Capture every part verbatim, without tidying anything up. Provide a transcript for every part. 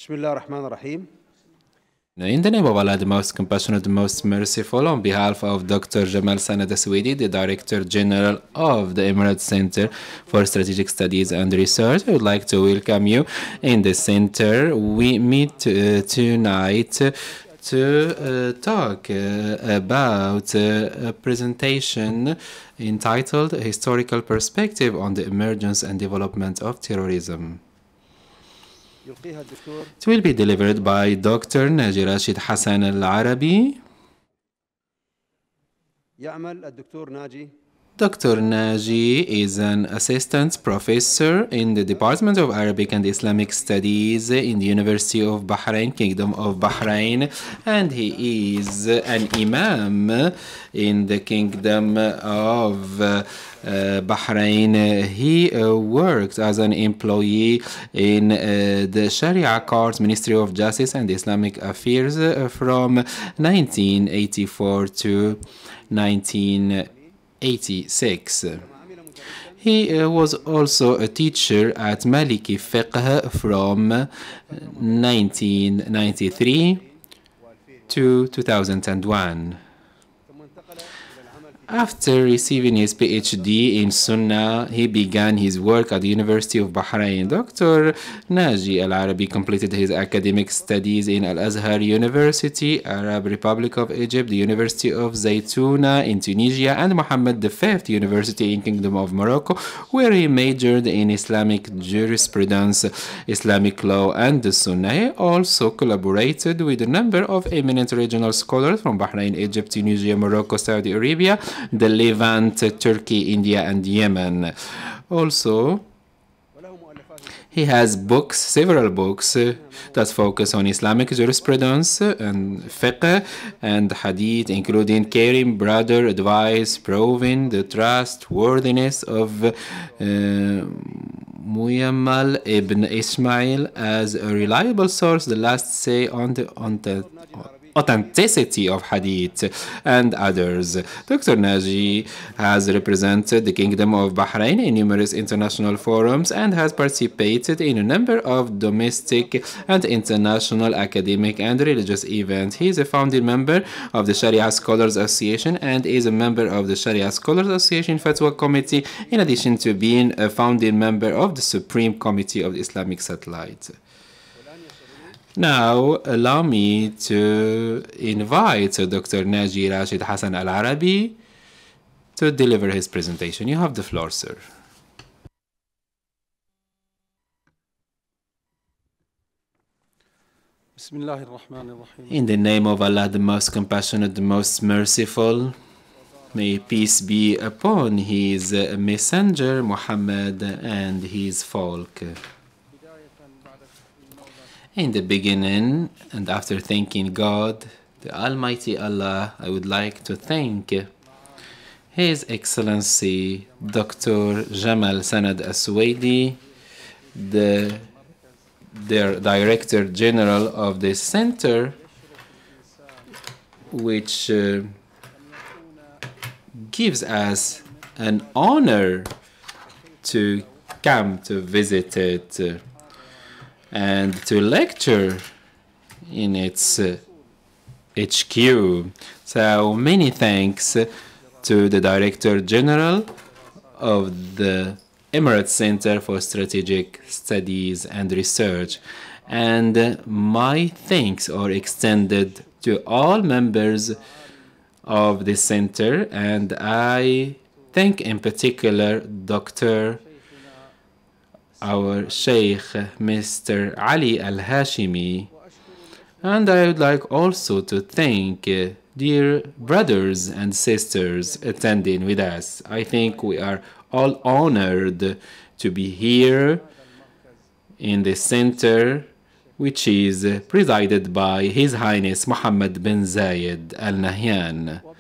Bismillah ar-Rahman ar-Rahim. In the name of Allah, the most compassionate, the most merciful, on behalf of Doctor Jamal Sanad Aswedi, the Director General of the Emirates Center for Strategic Studies and Research, I would like to welcome you in the center. We meet uh, tonight to uh, talk uh, about uh, a presentation entitled Historical Perspective on the Emergence and Development of Terrorism. It will be delivered by Doctor Naji Rashed Hassan Al-Arabi. Doctor Naji is an assistant professor in the Department of Arabic and Islamic Studies in the University of Bahrain, Kingdom of Bahrain, and he is an imam in the Kingdom of uh, Uh, Bahrain. Uh, he uh, worked as an employee in uh, the Sharia Court, Ministry of Justice and Islamic Affairs uh, from nineteen eighty-four to nineteen eighty-six. He uh, was also a teacher at Maliki Fiqh from nineteen ninety-three to two thousand one. After receiving his PhD in Sunnah, he began his work at the University of Bahrain. Doctor Naji Al-Arabi completed his academic studies in Al-Azhar University, Arab Republic of Egypt, the University of Zaytuna in Tunisia, and Mohammed the Fifth University in Kingdom of Morocco, where he majored in Islamic jurisprudence, Islamic law, and the Sunnah. He also collaborated with a number of eminent regional scholars from Bahrain, Egypt, Tunisia, Morocco, Saudi Arabia, the Levant, Turkey, India, and Yemen. Also, he has books, several books uh, that focus on Islamic jurisprudence and fiqh and hadith, including Caring Brother Advice, Proving the Trustworthiness of uh, Muammal ibn Ismail as a reliable source, the last say on the, on the authenticity of hadith, and others. Doctor Naji has represented the Kingdom of Bahrain in numerous international forums and has participated in a number of domestic and international academic and religious events. He is a founding member of the Sharia Scholars Association and is a member of the Sharia Scholars Association Fatwa Committee, in addition to being a founding member of the Supreme Committee of the Islamic Satellite. Now, allow me to invite Doctor Naji Rashed Hassan Al-Arabi to deliver his presentation. You have the floor, sir. In the name of Allah, the most compassionate, the most merciful, may peace be upon his messenger, Muhammad, and his folk. In the beginning, and after thanking God, the Almighty Allah, I would like to thank His Excellency Doctor Jamal Sanad Aswedi, the, the Director General of this center, which uh, gives us an honor to come to visit it and to lecture in its uh, H Q. So many thanks to the Director General of the Emirates Center for Strategic Studies and Research. And my thanks are extended to all members of the center, and I thank in particular Doctor our Sheikh, Mister Ali Al-Hashimi, and I would like also to thank uh, dear brothers and sisters attending with us. I think we are all honored to be here in the center, which is presided by His Highness Mohammed bin Zayed Al Nahyan.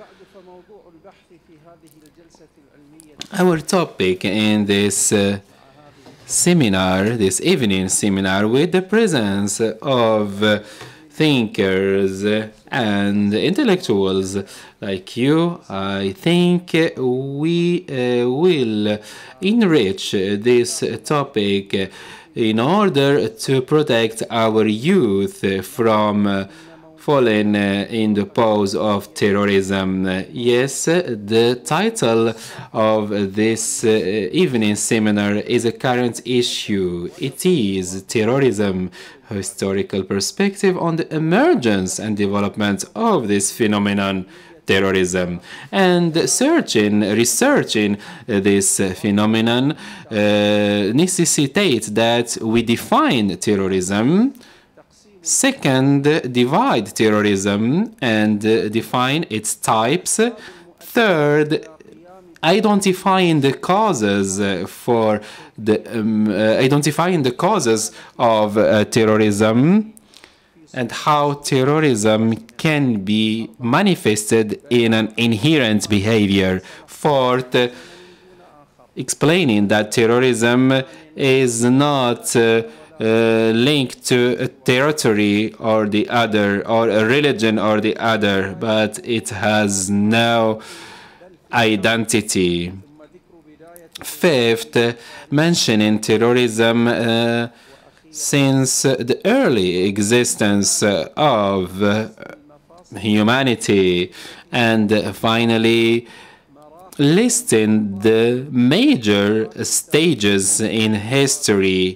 Our topic in this uh, seminar, this evening seminar, with the presence of thinkers and intellectuals like you, I think we uh, will enrich this topic in order to protect our youth from uh, falling uh, in the pose of terrorism. Uh, yes, the title of this uh, evening seminar is a current issue. It is Terrorism, Historical Perspective on the Emergence and Development of this phenomenon, terrorism. And searching, researching uh, this uh, phenomenon uh, necessitates that we define terrorism. Second, divide terrorism and uh, define its types. Third, identifying the causes uh, for the um, uh, identifying the causes of uh, terrorism and how terrorism can be manifested in an inherent behavior. Fourth, uh, explaining that terrorism is not uh, Uh, linked to a territory or the other, or a religion or the other, but it has no identity. Fifth, uh, mentioning terrorism uh, since the early existence of uh, humanity. And uh, finally, listing the major stages in history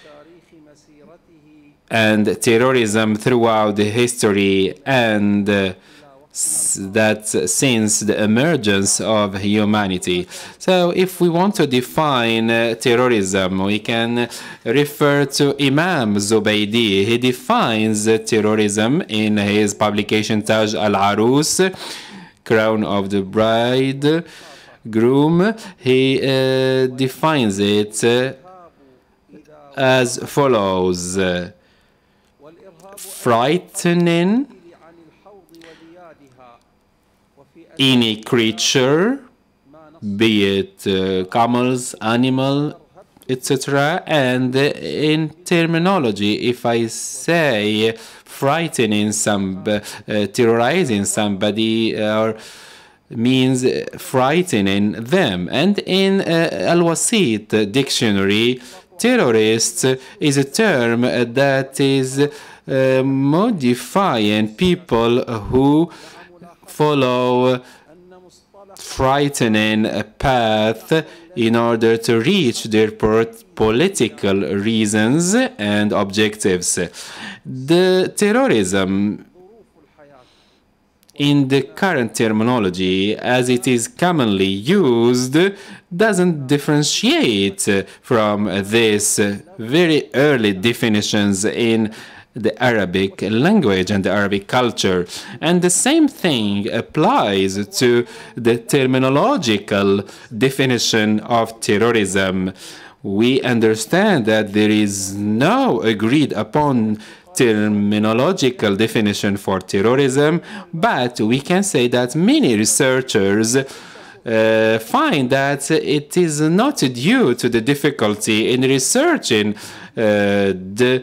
and terrorism throughout the history, and uh, that since the emergence of humanity. So if we want to define uh, terrorism, we can refer to Imam Zubaydi. He defines uh, terrorism in his publication Taj al-Arus, Crown of the Bride, Groom. He uh, defines it uh, as follows. Uh, frightening any creature, be it uh, camels, animal, et cetera. And in terminology, if I say frightening some, uh, terrorizing somebody, or uh, means frightening them. And in uh, Al-Wasit dictionary, terrorist is a term that is uh, modifying people who follow frightening path in order to reach their political reasons and objectives. The terrorism in the current terminology, as it is commonly used, doesn't differentiate from these very early definitions in the Arabic language and the Arabic culture. And the same thing applies to the terminological definition of terrorism. We understand that there is no agreed upon terminological definition for terrorism, but we can say that many researchers uh, find that it is not due to the difficulty in researching uh, the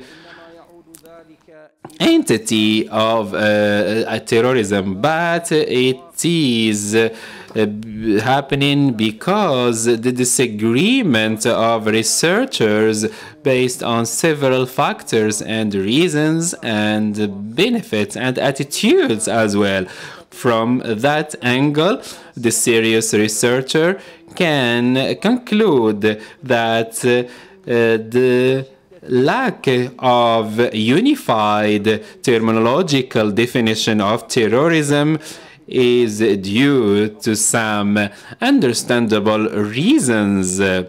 entity of uh, terrorism, but it is uh, happening because the disagreement of researchers based on several factors and reasons and benefits and attitudes as well. From that angle, the serious researcher can conclude that uh, the lack of unified terminological definition of terrorism is due to some understandable reasons. Uh,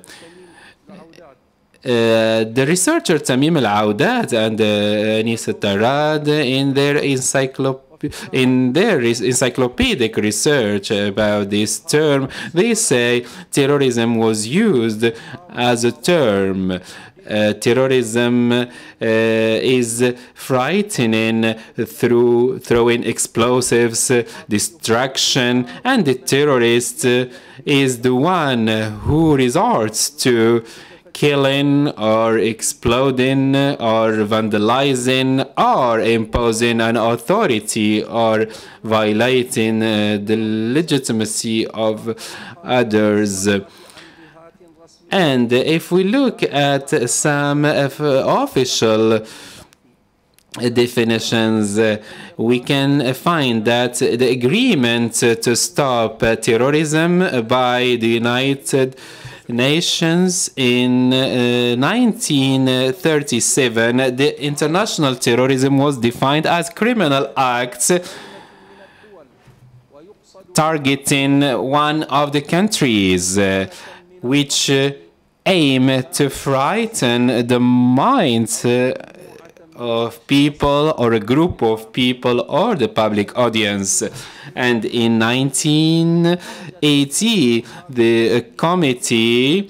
the researcher Tamim Al-Audat and uh, Anis Tarad in their encyclopedia In their encyclopedic research about this term, they say terrorism was used as a term. Uh, terrorism uh, is frightening through throwing explosives, uh, destruction, and the terrorist uh, is the one who resorts to killing or exploding or vandalizing or imposing an authority or violating uh, the legitimacy of others. And if we look at some official definitions, uh, we can find that the agreement to stop uh, terrorism by the United Nations in uh, nineteen thirty-seven, the international terrorism was defined as criminal acts targeting one of the countries uh, which uh, aim to frighten the minds uh, of people or a group of people or the public audience. And in nineteen eighty, the committee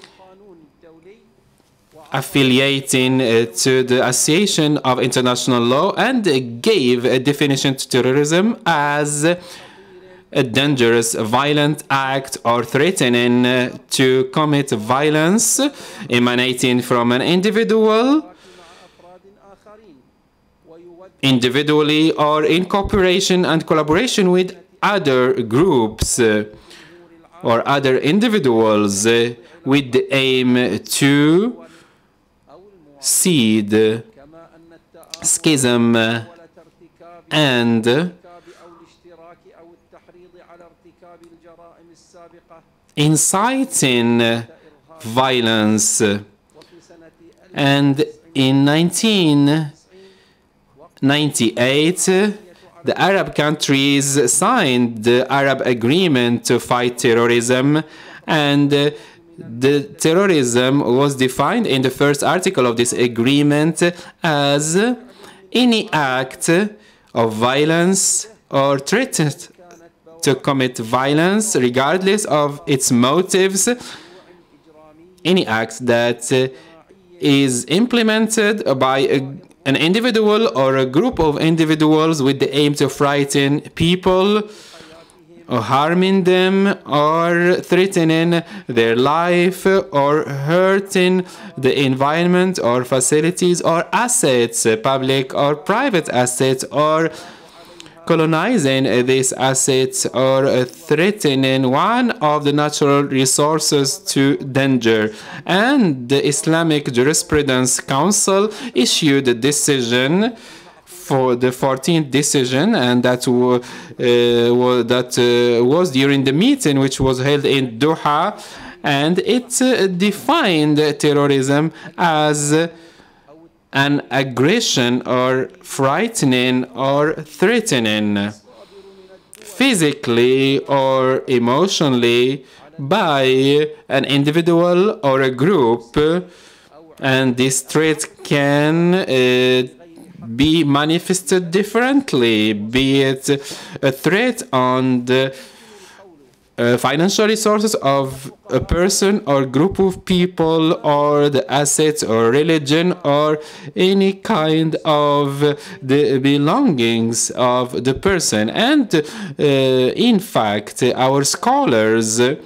affiliating uh, to the Association of International Law and gave a definition to terrorism as a dangerous, violent act or threatening uh, to commit violence emanating from an individual, individually or in cooperation and collaboration with other groups uh, or other individuals uh, with the aim to seed schism and inciting violence. And in nineteen ninety-eight, the Arab countries signed the Arab Agreement to fight terrorism, and the terrorism was defined in the first article of this agreement as any act of violence or threat to commit violence, regardless of its motives, any act that is implemented by a an individual or a group of individuals with the aim to frighten people or harming them or threatening their life or hurting the environment or facilities or assets, public or private assets, or colonizing these assets or threatening one of the natural resources to danger. And the Islamic Jurisprudence Council issued a decision for the fourteenth decision, and that, uh, that uh, was during the meeting which was held in Doha, and it uh, defined terrorism as an aggression or frightening or threatening physically or emotionally by an individual or a group, and this threat can uh, be manifested differently, be it a threat on the Uh, financial resources of a person or group of people, or the assets or religion, or any kind of the belongings of the person. And uh, in fact, our scholars uh,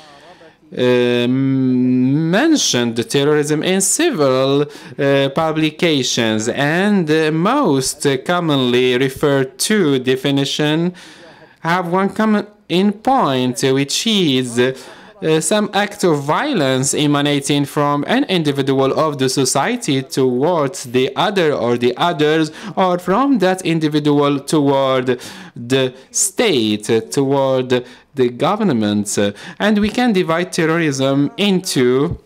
mentioned terrorism in several uh, publications, and the most commonly referred to definition have one common in point, which is uh, some act of violence emanating from an individual of the society towards the other or the others, or from that individual toward the state, toward the government. And we can divide terrorism into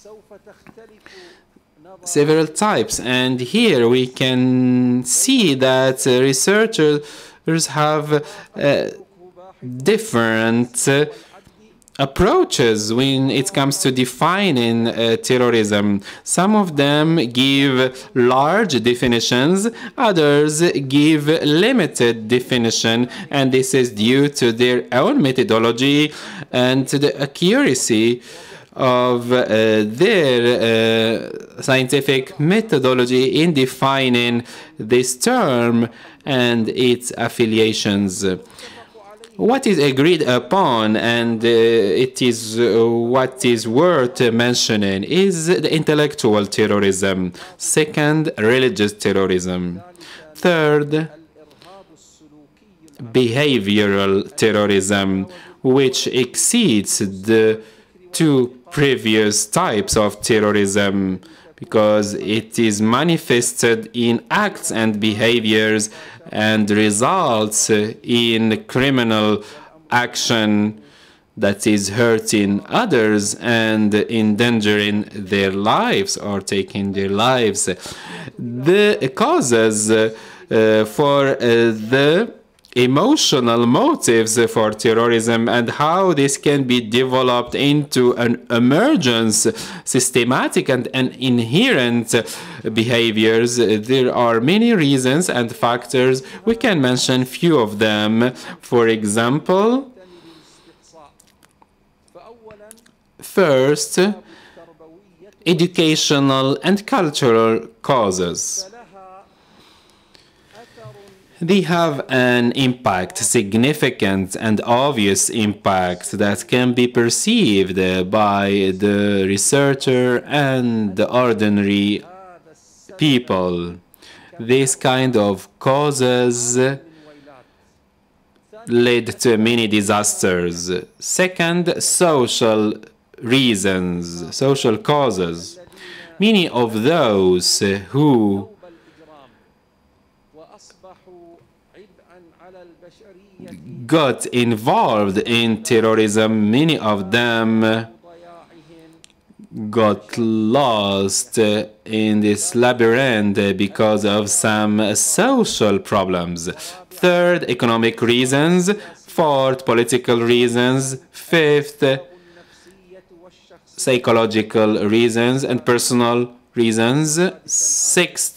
several types. And here we can see that uh, researchers have uh, different uh, approaches when it comes to defining uh, terrorism. Some of them give large definitions, others give limited definition, and this is due to their own methodology and to the accuracy of uh, their uh, scientific methodology in defining this term and its affiliations. What is agreed upon, and uh, it is uh, what is worth mentioning, is the intellectual terrorism. Second, religious terrorism. Third, behavioral terrorism, which exceeds the two previous types of terrorism, because it is manifested in acts and behaviors and results in criminal action that is hurting others and endangering their lives or taking their lives. The causes uh, for uh, the emotional motives for terrorism and how this can be developed into an emergence, systematic and, and inherent behaviors. There are many reasons and factors. We can mention few of them. For example, first, educational and cultural causes. They have an impact, significant and obvious impact that can be perceived by the researcher and the ordinary people. This kind of causes led to many disasters. Second, social reasons, social causes. Many of those who got involved in terrorism, many of them got lost in this labyrinth because of some social problems. Third, economic reasons. Fourth, political reasons. Fifth, psychological reasons and personal reasons. Sixth,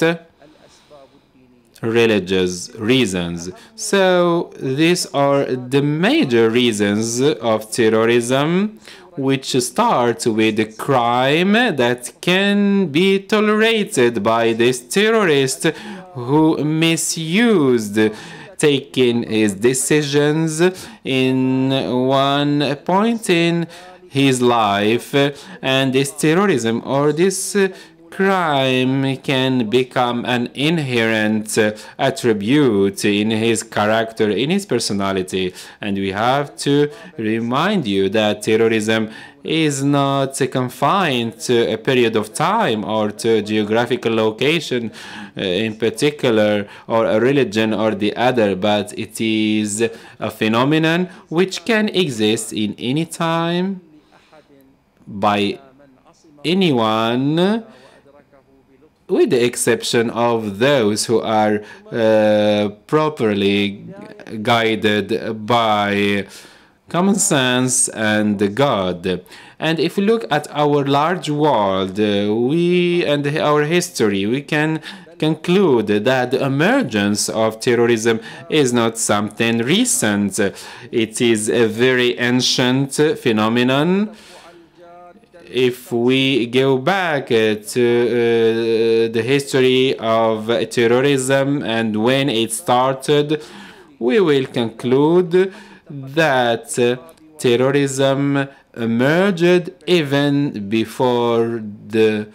religious reasons. So these are the major reasons of terrorism, which start with a crime that can be tolerated by this terrorist who misused taking his decisions in one point in his life, and this terrorism or this crime can become an inherent attribute in his character, in his personality. And we have to remind you that terrorism is not confined to a period of time or to a geographical location uh, in particular, or a religion or the other, but it is a phenomenon which can exist in any time by anyone, with the exception of those who are uh, properly guided by common sense and God. And if we look at our large world, uh, we and our history, we can conclude that the emergence of terrorism is not something recent. It is a very ancient phenomenon. If we go back uh, to uh, the history of terrorism and when it started, we will conclude that uh, terrorism emerged even before the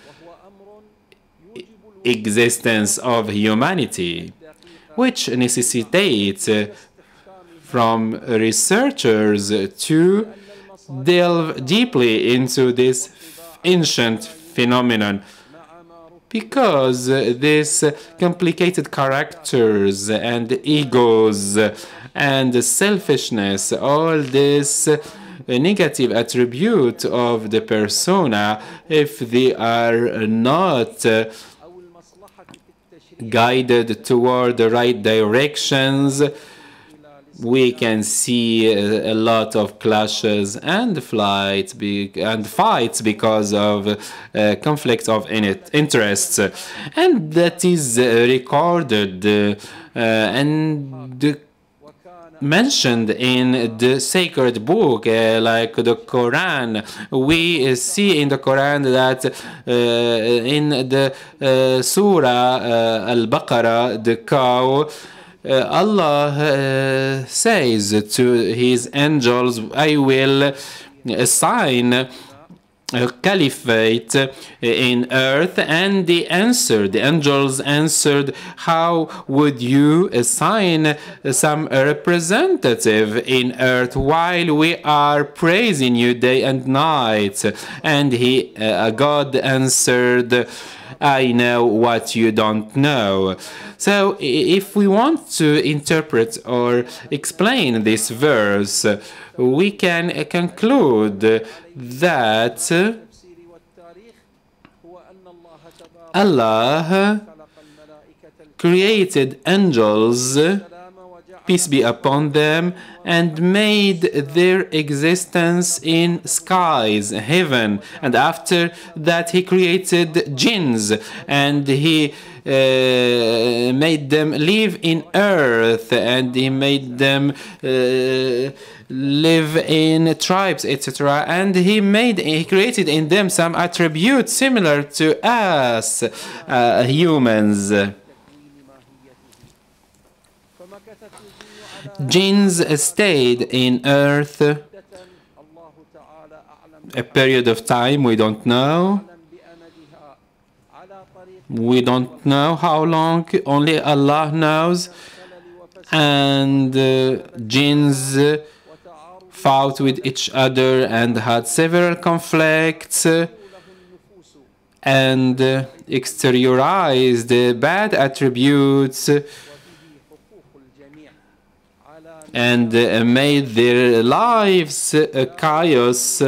existence of humanity, which necessitates uh, from researchers to delve deeply into this ancient phenomenon, because these complicated characters and egos and selfishness, all this negative attribute of the persona, if they are not guided toward the right directions, we can see a, a lot of clashes and flights be, and fights because of uh, conflicts of interests, and that is uh, recorded uh, and mentioned in the sacred book, uh, like the Quran. We uh, see in the Quran that uh, in the uh, Surah uh, Al-Baqarah, the cow, Uh, Allah uh, says to his angels, I will assign a caliphate in earth, and they answered, the angels answered, how would you assign some representative in earth while we are praising you day and night? And he, uh, God answered, I know what you don't know. So if we want to interpret or explain this verse, we can conclude that Allah created angels, peace be upon them, and made their existence in skies, heaven. And after that he created jinns, and he uh, made them live in earth, and he made them uh, live in tribes, et cetera. And he made, he created in them some attributes similar to us, uh, humans. Jinns stayed in earth a period of time we don't know. We don't know how long, only Allah knows. And uh, jinns fought with each other and had several conflicts and uh, exteriorized the bad attributes and uh, made their lives uh, chaos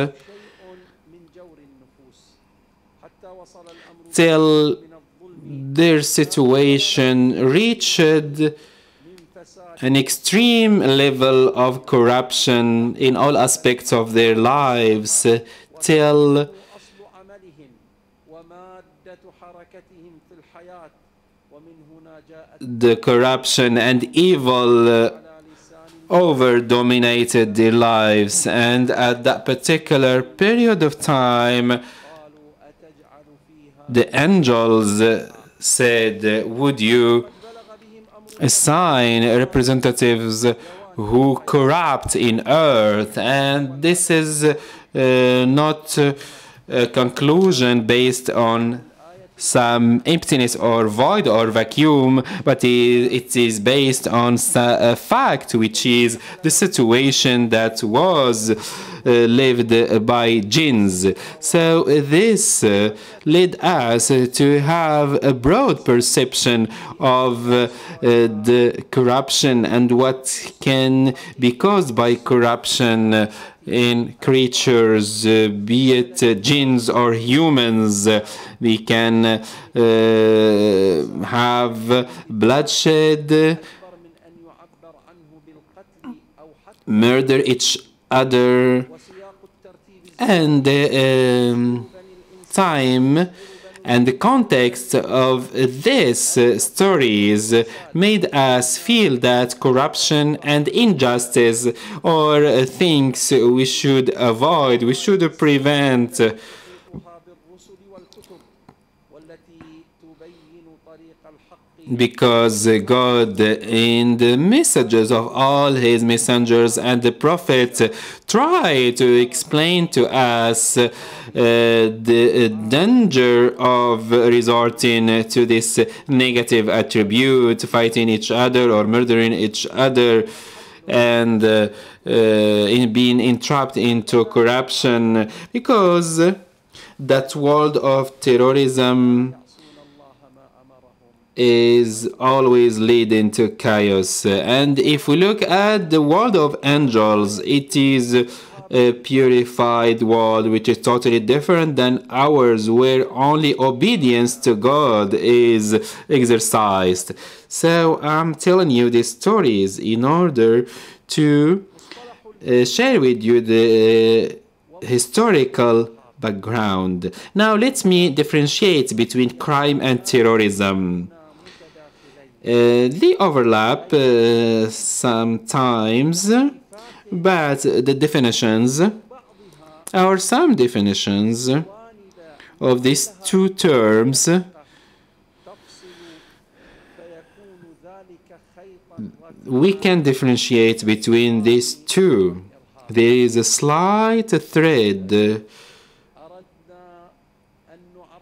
till their situation reached an extreme level of corruption in all aspects of their lives, till the corruption and evil uh, over-dominated their lives. And at that particular period of time, the angels said, would you assign representatives who corrupt in earth? And this is uh, not uh, a conclusion based on some emptiness or void or vacuum, but it is based on a fact, which is the situation that was uh, lived by jinns. So this uh, led us to have a broad perception of uh, the corruption and what can be caused by corruption in creatures, uh, be it uh, jinns or humans. Uh, we can uh, have bloodshed, murder each other, and uh, um, time and the context of these uh, stories made us feel that corruption and injustice are uh, things we should avoid, we should prevent. Because God, in the messages of all his messengers and the prophets, try to explain to us uh, the danger of resorting to this negative attribute, fighting each other or murdering each other, and uh, uh, in being entrapped into corruption, because that world of terrorism is always leading to chaos. And if we look at the world of angels, it is a purified world which is totally different than ours, where only obedience to God is exercised. So I'm telling you these stories in order to uh, share with you the uh, historical background. Now let me differentiate between crime and terrorism. Uh, they overlap uh, sometimes, but the definitions, or some definitions of these two terms, we can differentiate between these two. There is a slight thread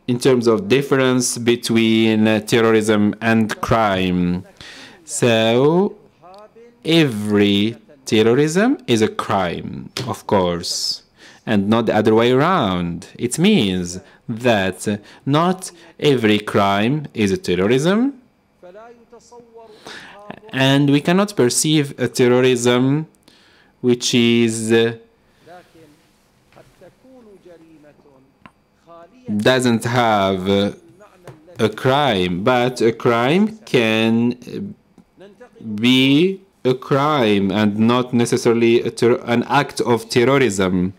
in terms of difference between uh, terrorism and crime. So every terrorism is a crime, of course, and not the other way around. It means that uh, not every crime is a terrorism, and we cannot perceive a terrorism which is uh, doesn't have uh, a crime, but a crime can be a crime and not necessarily a an act of terrorism.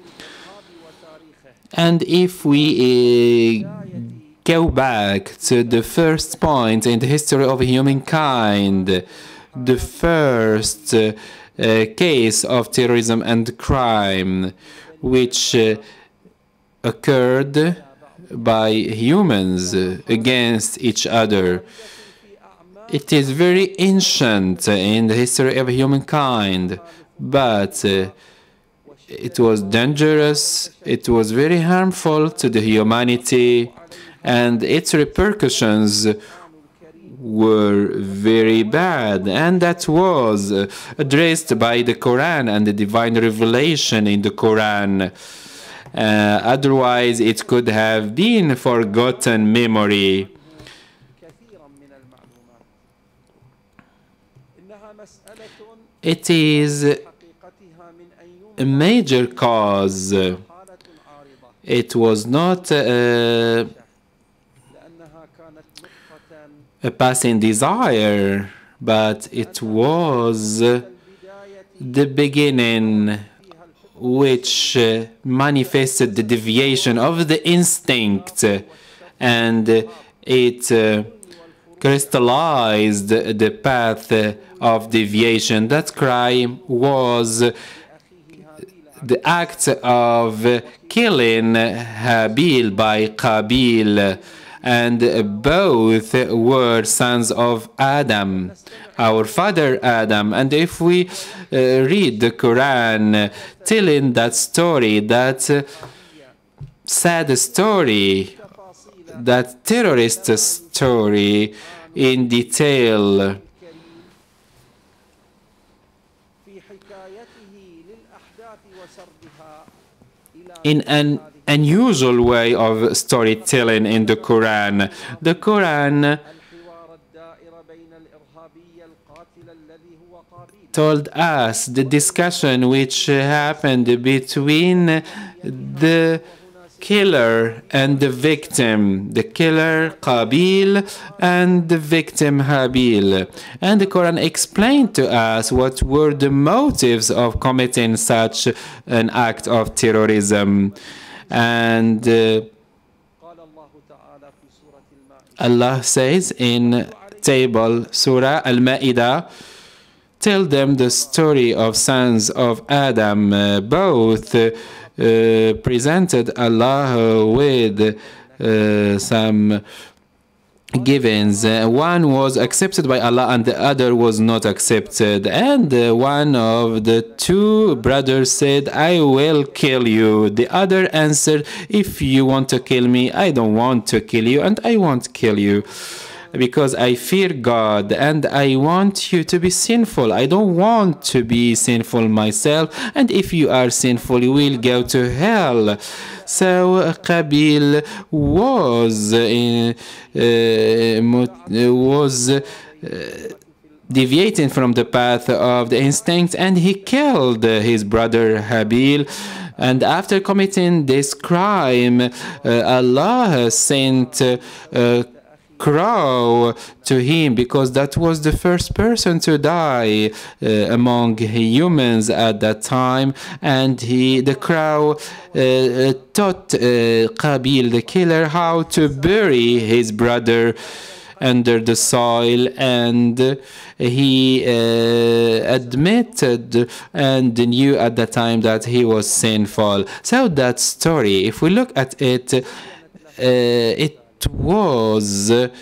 And if we uh, go back to the first point in the history of humankind, the first uh, uh, case of terrorism and crime which uh, occurred by humans against each other. It is very ancient in the history of humankind, but uh, it was dangerous, it was very harmful to the humanity, and its repercussions were very bad, and that was uh, addressed by the Quran and the divine revelation in the Quran. Uh, otherwise, it could have been forgotten memory. It is a major cause. It was not uh, a passing desire, but it was the beginning which uh, manifested the deviation of the instinct, and uh, it uh, crystallized the path of deviation. That crime was the act of killing Habil by Qabil, and both were sons of Adam, our father Adam. And if we uh, read the Quran telling that story, that uh, sad story, that terrorist story in detail, in an unusual way of storytelling in the Quran. The Quran told us the discussion which happened between the killer and the victim, the killer Qabil and the victim Habil. And the Quran explained to us what were the motives of committing such an act of terrorism. And uh, Allah says in table Surah Al-Ma'idah, tell them the story of sons of Adam. Uh, both uh, uh, presented Allah with uh, some givens. Uh, one was accepted by Allah and the other was not accepted. And uh, one of the two brothers said, I will kill you. The other answered, if you want to kill me, I don't want to kill you, and I won't kill you, because I fear God and I want you to be sinful. I don't want to be sinful myself, and if you are sinful, you will go to hell. So uh, Qabil was uh, uh, was uh, deviating from the path of the instinct, and he killed uh, his brother Habil. And after committing this crime, uh, Allah sent uh, uh, crow to him, because that was the first person to die uh, among humans at that time. And he, the crow, uh, taught uh, Qabil, the killer, how to bury his brother under the soil, and he uh, admitted and knew at the time that he was sinful. So that story, if we look at it, uh, it was a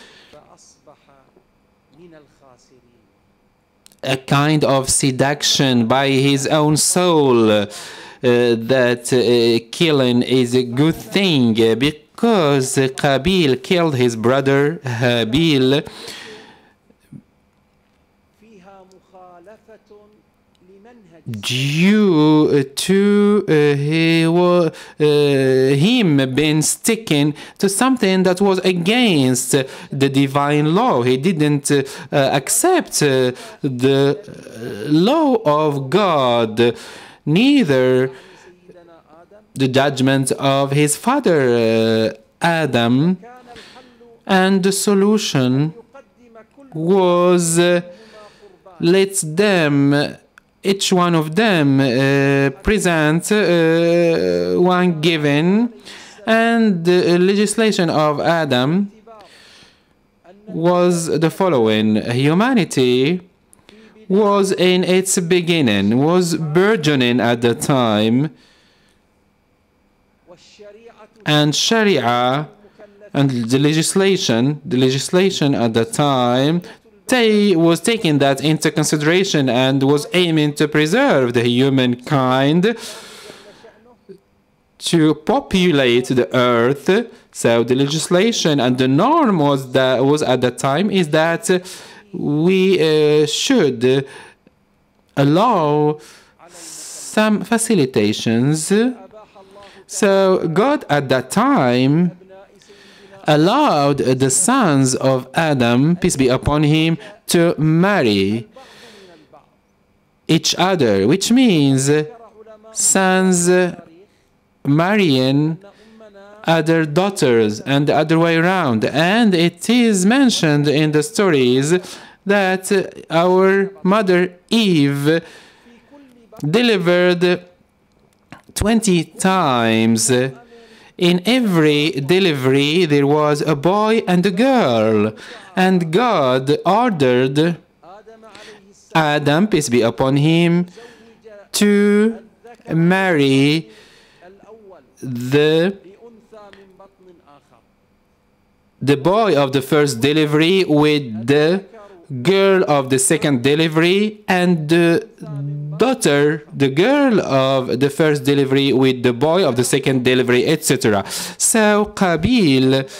kind of seduction by his own soul, uh, that uh, killing is a good thing, because Qabil killed his brother Habil, due to uh, he, uh, him being sticking to something that was against the divine law. He didn't uh, accept uh, the law of God, neither the judgment of his father uh, Adam, and the solution was uh, let them each one of them uh, present uh, one given, and the legislation of Adam was the following. Humanity was in its beginning, was burgeoning at the time, and Sharia and the legislation, the legislation at the time was taking that into consideration and was aiming to preserve the humankind, to populate the earth. So the legislation and the norm was that was at the time is that we uh, should allow some facilitations. So God at that time allowed the sons of Adam, peace be upon him, to marry each other, which means sons marrying other daughters and the other way around. And it is mentioned in the stories that our mother Eve delivered twenty times. In every delivery, there was a boy and a girl, and God ordered Adam, peace be upon him, to marry the, the boy of the first delivery with the girl of the second delivery, and the daughter, the girl of the first delivery with the boy of the second delivery, et cetera. So Qabil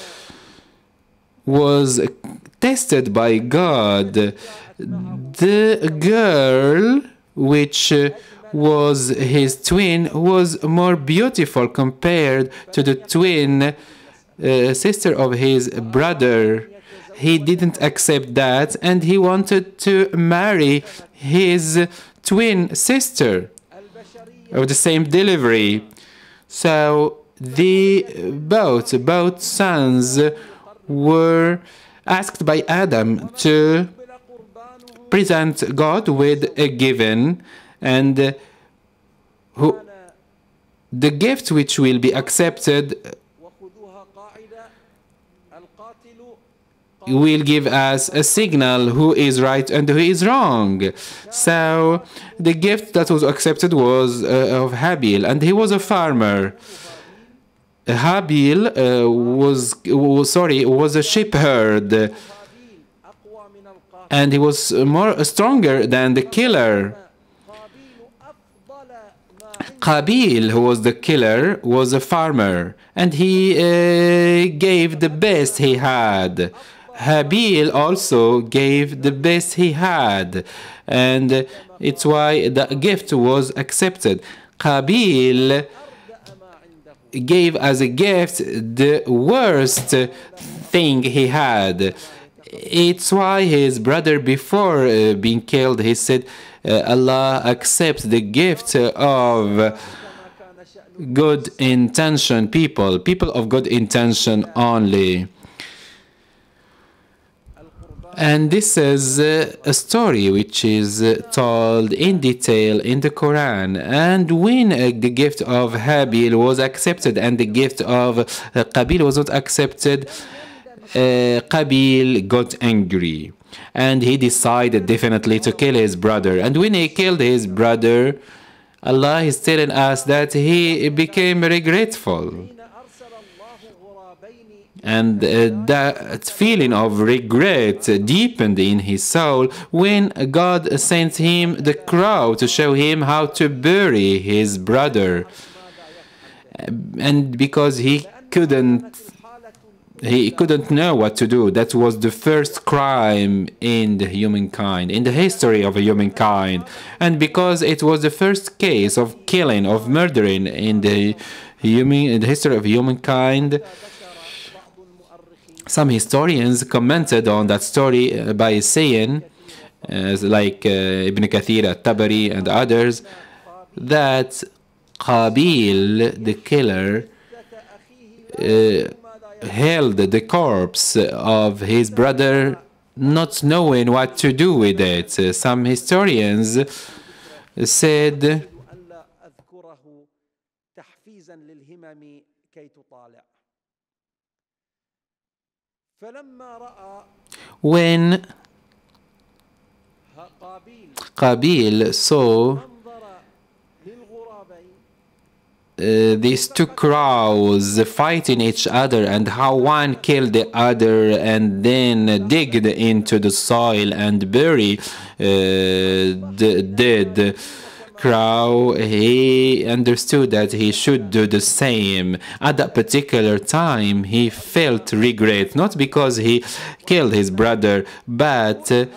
was tested by God. The girl, which was his twin, was more beautiful compared to the twin uh, sister of his brother. He didn't accept that, and he wanted to marry his twin sister of the same delivery. So the both both sons were asked by Adam to present God with a given, and who the gift which will be accepted will give us a signal who is right and who is wrong. So the gift that was accepted was uh, of Habil, and he was a farmer. Habil uh, was, was sorry was a shepherd, and he was more stronger than the killer. Qabil, who was the killer, was a farmer, and he uh, gave the best he had. Habil also gave the best he had, and it's why the gift was accepted. Qabil gave as a gift the worst thing he had. It's why his brother, before uh, being killed, he said, uh, Allah accepts the gift of good intention people, people of good intention only. And this is uh, a story which is uh, told in detail in the Quran. And when uh, the gift of Habil was accepted and the gift of uh, Qabil was not accepted, uh, Qabil got angry. And he decided definitely to kill his brother. And when he killed his brother, Allah is telling us that he became regretful. And uh, that feeling of regret deepened in his soul when God sent him the crow to show him how to bury his brother. And because he couldn't he couldn't know what to do. That was the first crime in the humankind, in the history of humankind. And because it was the first case of killing, of murdering in the human in the history of humankind, some historians commented on that story by saying, as like uh, Ibn Kathir, At-Tabari, and others, that Qabil, the killer, uh, held the corpse of his brother, not knowing what to do with it. Uh, some historians said when Qabil saw Uh, these two crows fighting each other and how one killed the other and then digged into the soil and bury uh, the dead crow, he understood that he should do the same. At that particular time, he felt regret, not because he killed his brother, but uh,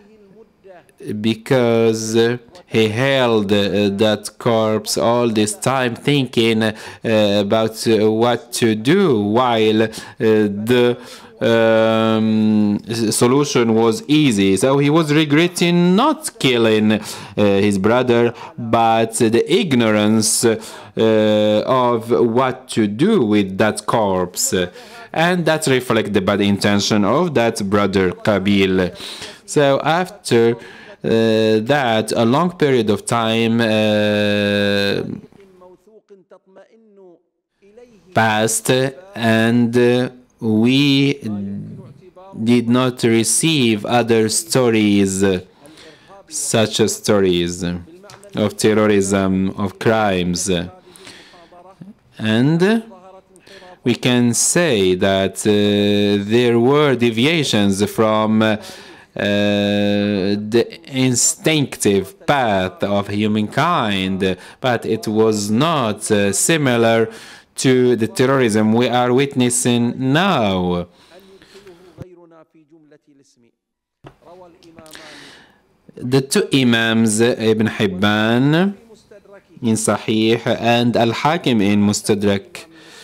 because uh, he held uh, that corpse all this time, thinking uh, about uh, what to do, while uh, the um, solution was easy. So he was regretting not killing uh, his brother, but the ignorance uh, of what to do with that corpse. And that reflects the bad intention of that brother Qabil. So after Uh, that a long period of time uh, passed, and uh, we did not receive other stories, uh, such as stories of terrorism, of crimes. And we can say that uh, there were deviations from uh, Uh, the instinctive path of humankind, but it was not uh, similar to the terrorism we are witnessing now. The two Imams, Ibn Hibban in Sahih and Al-Hakim in Mustadrak,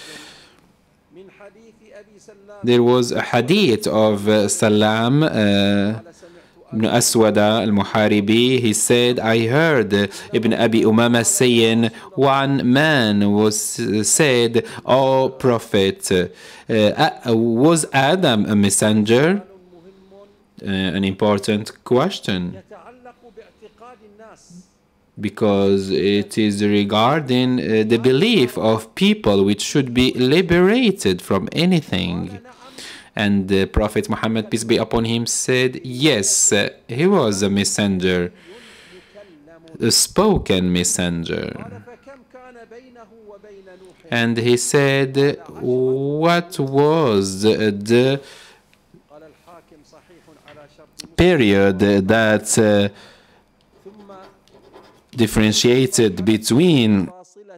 there was a hadith of uh, Salam uh, Ibn Aswada al-Muharibi. He said, I heard uh, Ibn Abi Umama saying, one man was uh, said, O Prophet, uh, uh, was Adam a messenger? Uh, an important question, because it is regarding uh, the belief of people which should be liberated from anything. And the Prophet Muhammad, peace be upon him, said, yes, uh, he was a messenger, a spoken messenger. And he said, what was the period that uh, differentiated between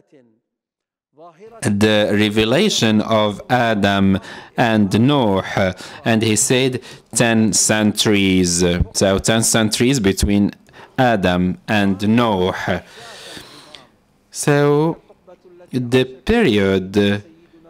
the revelation of Adam and Noah? And he said ten centuries. So ten centuries between Adam and Noah. So the period uh,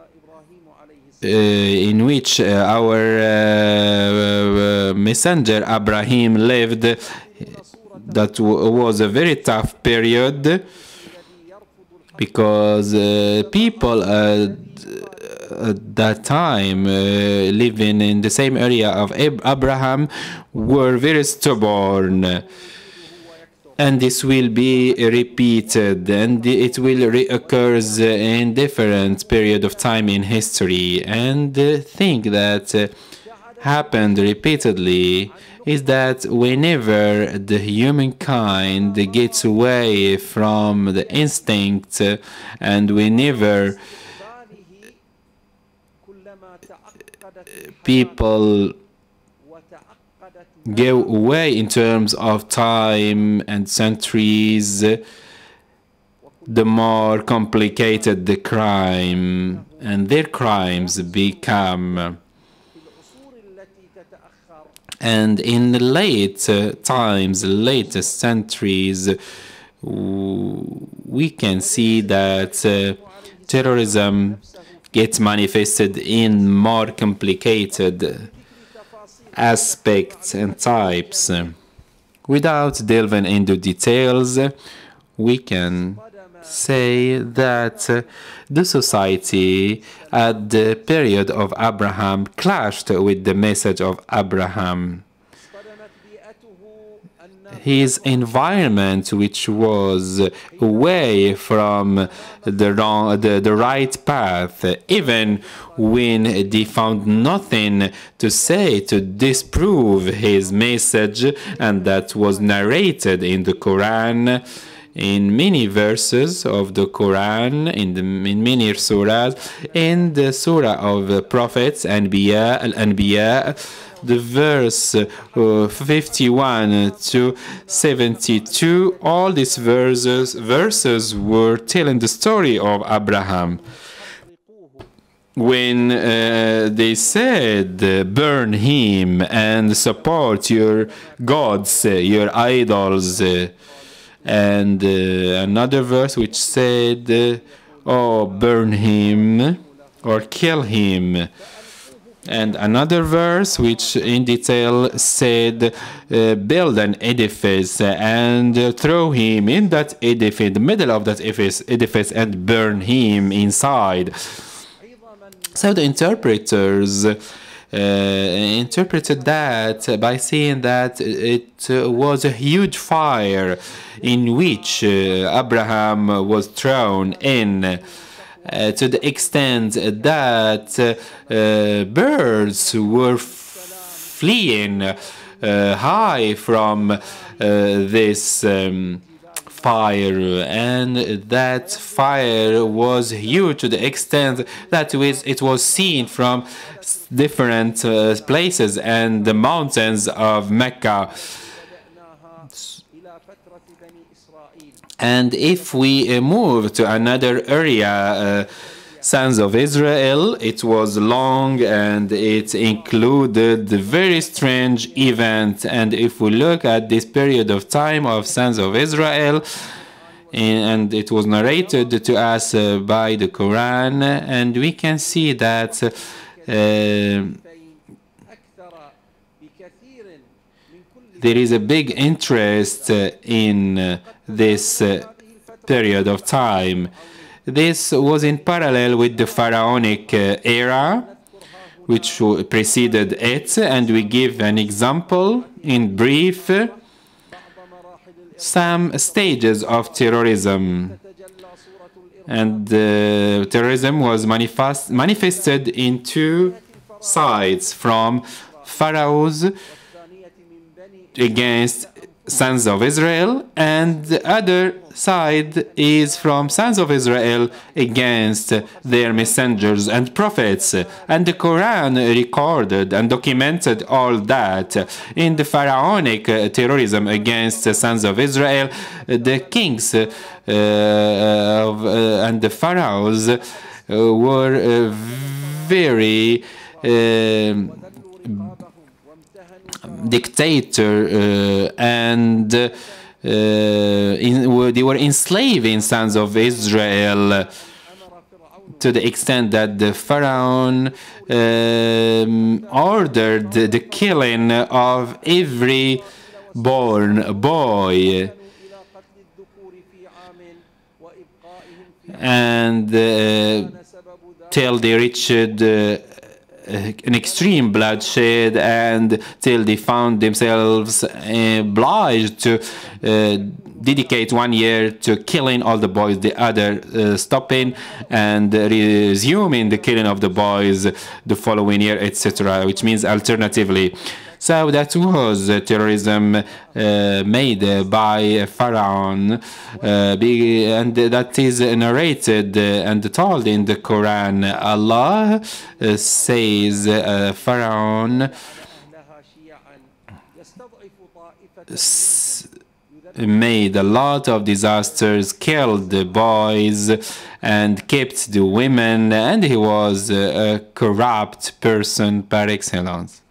in which uh, our uh, messenger Abraham lived, that was a very tough period, because uh, people uh, at that time uh, living in the same area of Ab Abraham were very stubborn. And this will be repeated, and it will reoccur in different period of time in history. And the thing that uh, happened repeatedly is that whenever the humankind gets away from the instinct, uh, and whenever people go away in terms of time and centuries, the more complicated the crime, and their crimes become. And in the late uh, times, late centuries, we can see that uh, terrorism gets manifested in more complicated aspects and types. Without delving into details, we can say that uh, the society at the period of Abraham clashed with the message of Abraham. His environment, which was away from the, wrong, the, the right path, even when they found nothing to say to disprove his message, and that was narrated in the Quran, in many verses of the Quran, in, the, in many surahs, in the surah of prophets, Anbiya, Al-Anbiya, the verse uh, fifty-one to seventy-two, all these verses, verses were telling the story of Abraham. When uh, they said, uh, burn him and support your gods, uh, your idols, uh, and uh, another verse which said, uh, oh, burn him or kill him. And another verse which in detail said, uh, build an edifice and uh, throw him in that edifice, in the middle of that edifice, edifice and burn him inside. So the interpreters uh, interpreted that by saying that it uh, was a huge fire in which uh, Abraham was thrown in. Uh, to the extent that uh, uh, birds were fleeing uh, high from uh, this um, fire, and that fire was huge to the extent that it was seen from different uh, places and the mountains of Mecca. And if we uh, move to another area, uh, Sons of Israel, it was long and it included very strange events. And if we look at this period of time of Sons of Israel, and it was narrated to us uh, by the Quran, and we can see that uh, there is a big interest uh, in uh, this uh, period of time. This was in parallel with the pharaonic uh, era, which preceded it, and we give an example in brief. Some stages of terrorism. And uh, terrorism was manifest, manifested in two sides, from pharaohs against Sons of Israel, and the other side is from Sons of Israel against their messengers and prophets. And the Quran recorded and documented all that. In the pharaonic terrorism against the Sons of Israel, the kings uh, of, uh, and the pharaohs uh, were uh, very uh, dictator uh, and uh, in, they were enslaving Sons of Israel to the extent that the Pharaoh um, ordered the killing of every born boy, and uh, till they reached uh, an extreme bloodshed, and till they found themselves obliged to uh, dedicate one year to killing all the boys, the other uh, stopping and resuming the killing of the boys the following year, et cetera, which means alternatively. So that was uh, terrorism uh, made uh, by Pharaoh, uh, be, and that is narrated uh, and told in the Quran. Allah uh, says uh, Pharaoh made a lot of disasters, killed the boys and kept the women, and he was a corrupt person par excellence.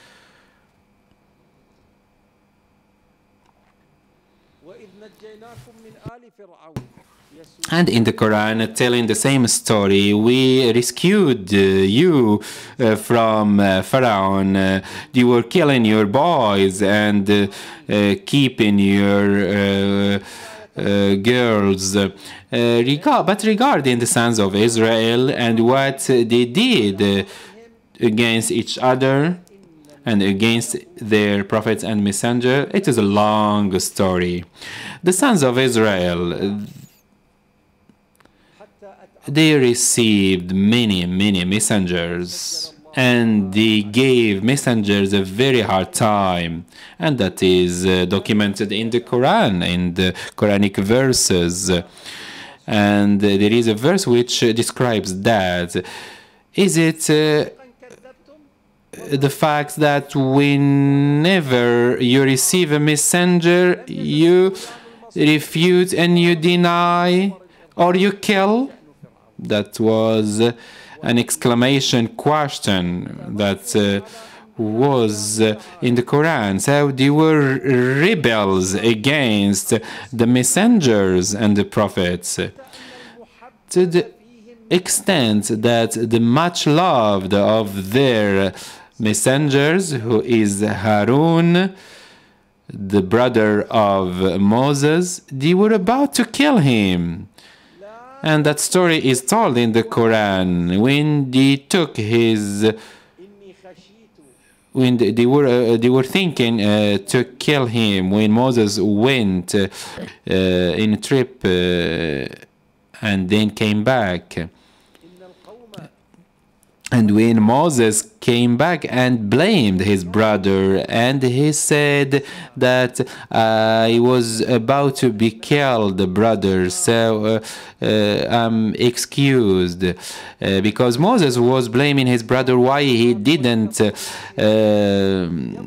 And in the Quran, telling the same story, we rescued uh, you uh, from uh, Pharaoh. Uh, you were killing your boys and uh, uh, keeping your uh, uh, girls. Uh, reg but regarding the sons of Israel and what they did uh, against each other and against their prophets and messengers, it is a long story. The sons of Israel, they received many, many messengers, and they gave messengers a very hard time, and that is uh, documented in the Quran, in the Quranic verses. And uh, there is a verse which uh, describes that. Is it uh, the fact that whenever you receive a messenger, you refute and you deny or you kill? That was an exclamation question that uh, was uh, in the Quran. So they were rebels against the messengers and the prophets, to the extent that the much loved of their messengers, who is Harun, the brother of Moses, they were about to kill him. And that story is told in the Quran when they took his, when they were uh, they were thinking uh, to kill him. When Moses went uh, uh, in a trip uh, and then came back. And when Moses came back and blamed his brother, and he said that uh, he was about to be killed, brother, so uh, uh, I'm excused. Uh, because Moses was blaming his brother why he didn't uh, uh,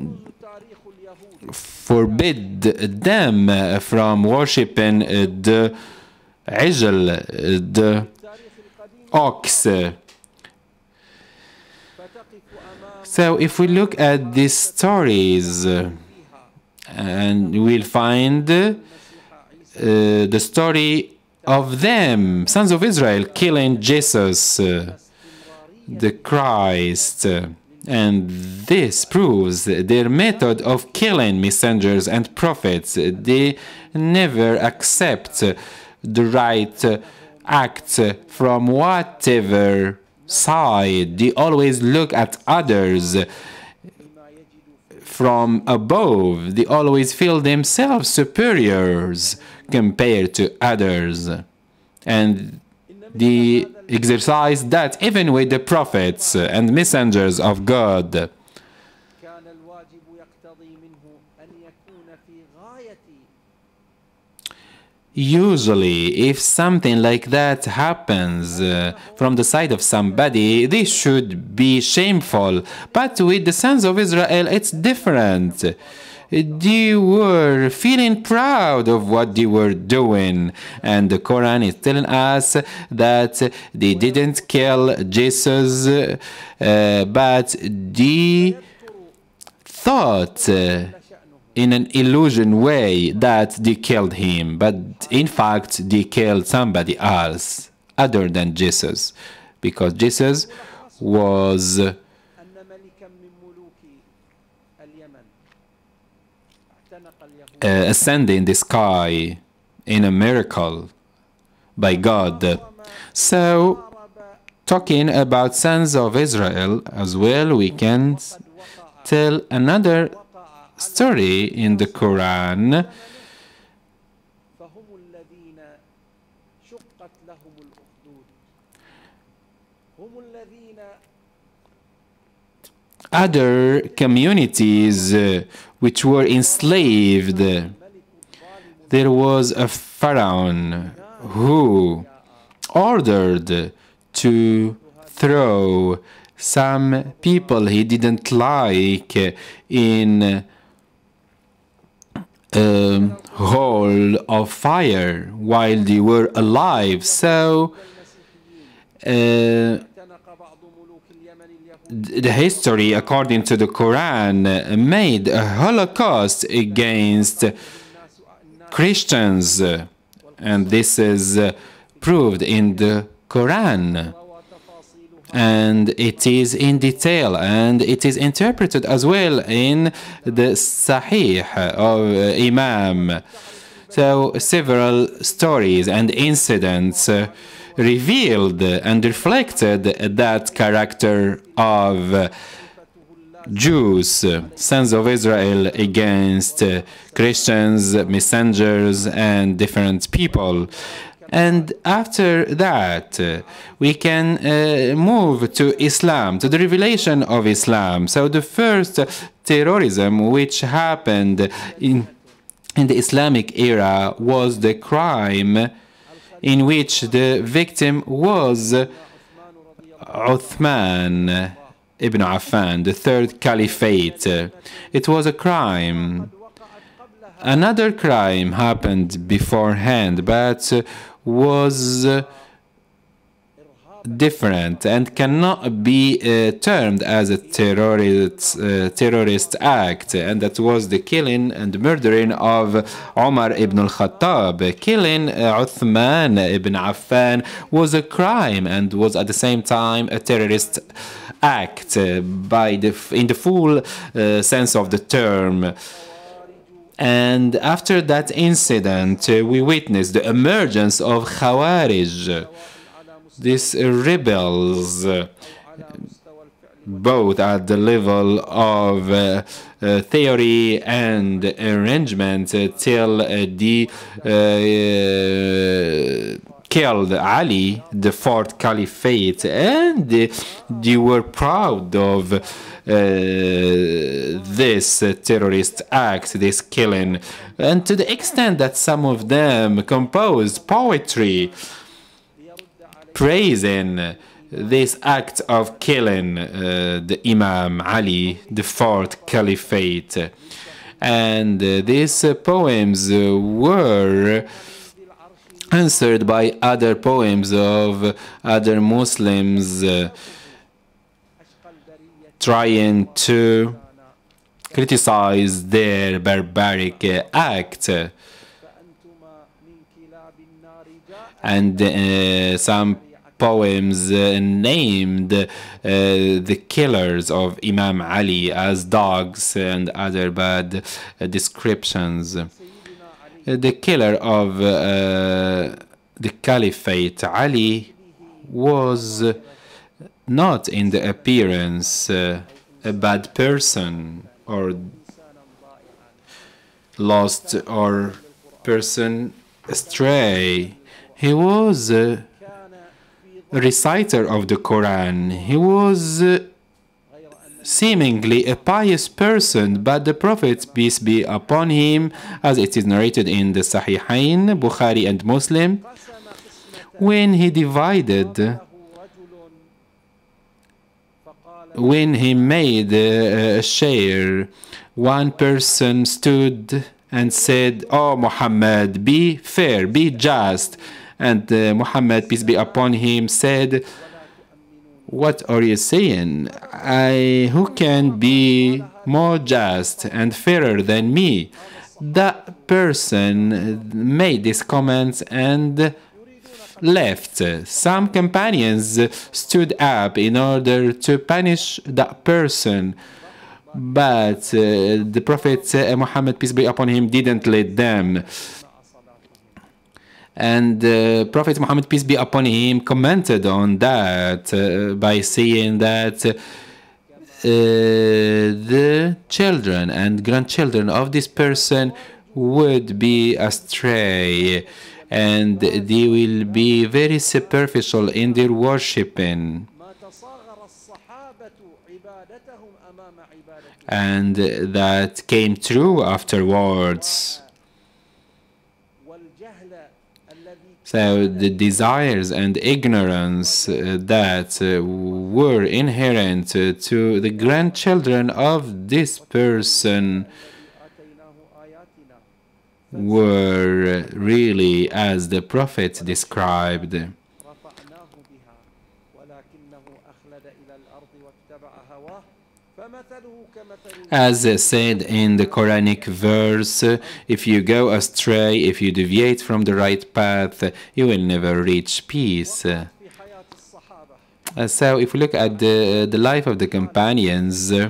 forbid them from worshipping the Ijl, the ox. So if we look at these stories, uh, and we'll find uh, the story of them, sons of Israel, killing Jesus, uh, the Christ, uh, and this proves their method of killing messengers and prophets. They never accept the right act from whatever side. They always look at others from above. They always feel themselves superiors compared to others. And they exercise that even with the prophets and messengers of God. Usually, if something like that happens uh, from the side of somebody, this should be shameful. But with the sons of Israel, it's different. They were feeling proud of what they were doing. And the Quran is telling us that they didn't kill Jesus, uh, but they thought uh, in an illusion way that they killed him, but in fact they killed somebody else other than Jesus, because Jesus was uh, ascending the sky in a miracle by God. So, talking about sons of Israel as well, we can tell another story in the Quran. Other communities uh, which were enslaved. There was a pharaoh who ordered to throw some people he didn't like in um, hall of fire while they were alive. So uh, the history, according to the Quran, made a holocaust against Christians, and this is proved in the Quran, and it is in detail, and it is interpreted as well in the Sahih of Imam. So several stories and incidents revealed and reflected that character of Jews, sons of Israel, against Christians, messengers, and different people. And after that, we can uh, move to Islam, to the revelation of Islam. So the first terrorism which happened in, in the Islamic era was the crime in which the victim was Uthman ibn Affan, the third caliphate. It was a crime. Another crime happened beforehand, but was different and cannot be uh, termed as a terrorist, uh, terrorist act, and that was the killing and murdering of Umar ibn al-Khattab. Killing uh, Uthman ibn Affan was a crime and was at the same time a terrorist act uh, by the, in the full uh, sense of the term. And after that incident, uh, we witnessed the emergence of Khawarij, these rebels, uh, both at the level of uh, uh, theory and arrangement, uh, till uh, the uh, killed Ali, the fourth caliphate, and they, they were proud of uh, this uh, terrorist act, this killing, and to the extent that some of them composed poetry praising this act of killing uh, the Imam Ali, the fourth caliphate. And uh, these uh, poems uh, were answered by other poems of other Muslims uh, trying to criticize their barbaric uh, act. And uh, some poems uh, named uh, the killers of Imam Ali as dogs and other bad uh, descriptions. Uh, the killer of uh, the Caliphate, Ali, was not in the appearance uh, a bad person or lost or person astray. He was uh, a reciter of the Quran. He was uh, seemingly a pious person, but the Prophet, peace be upon him, as it is narrated in the Sahihain, Bukhari and Muslim, when he divided, when he made a, a share, one person stood and said, "Oh Muhammad, be fair, be just." And uh, Muhammad, peace be upon him, said, "What are you saying? I, who can be more just and fairer than me?" That person made these comments and left. Some companions stood up in order to punish that person, but uh, the Prophet uh, Muhammad, peace be upon him, didn't let them. And uh, Prophet Muhammad, peace be upon him, commented on that uh, by saying that uh, the children and grandchildren of this person would be astray, and they will be very superficial in their worshipping. And that came true afterwards. So the desires and ignorance uh, that uh, were inherent uh, to the grandchildren of this person were really as the Prophet described. As said in the Quranic verse, if you go astray, if you deviate from the right path, you will never reach peace. Uh, so if we look at the, the life of the companions, uh,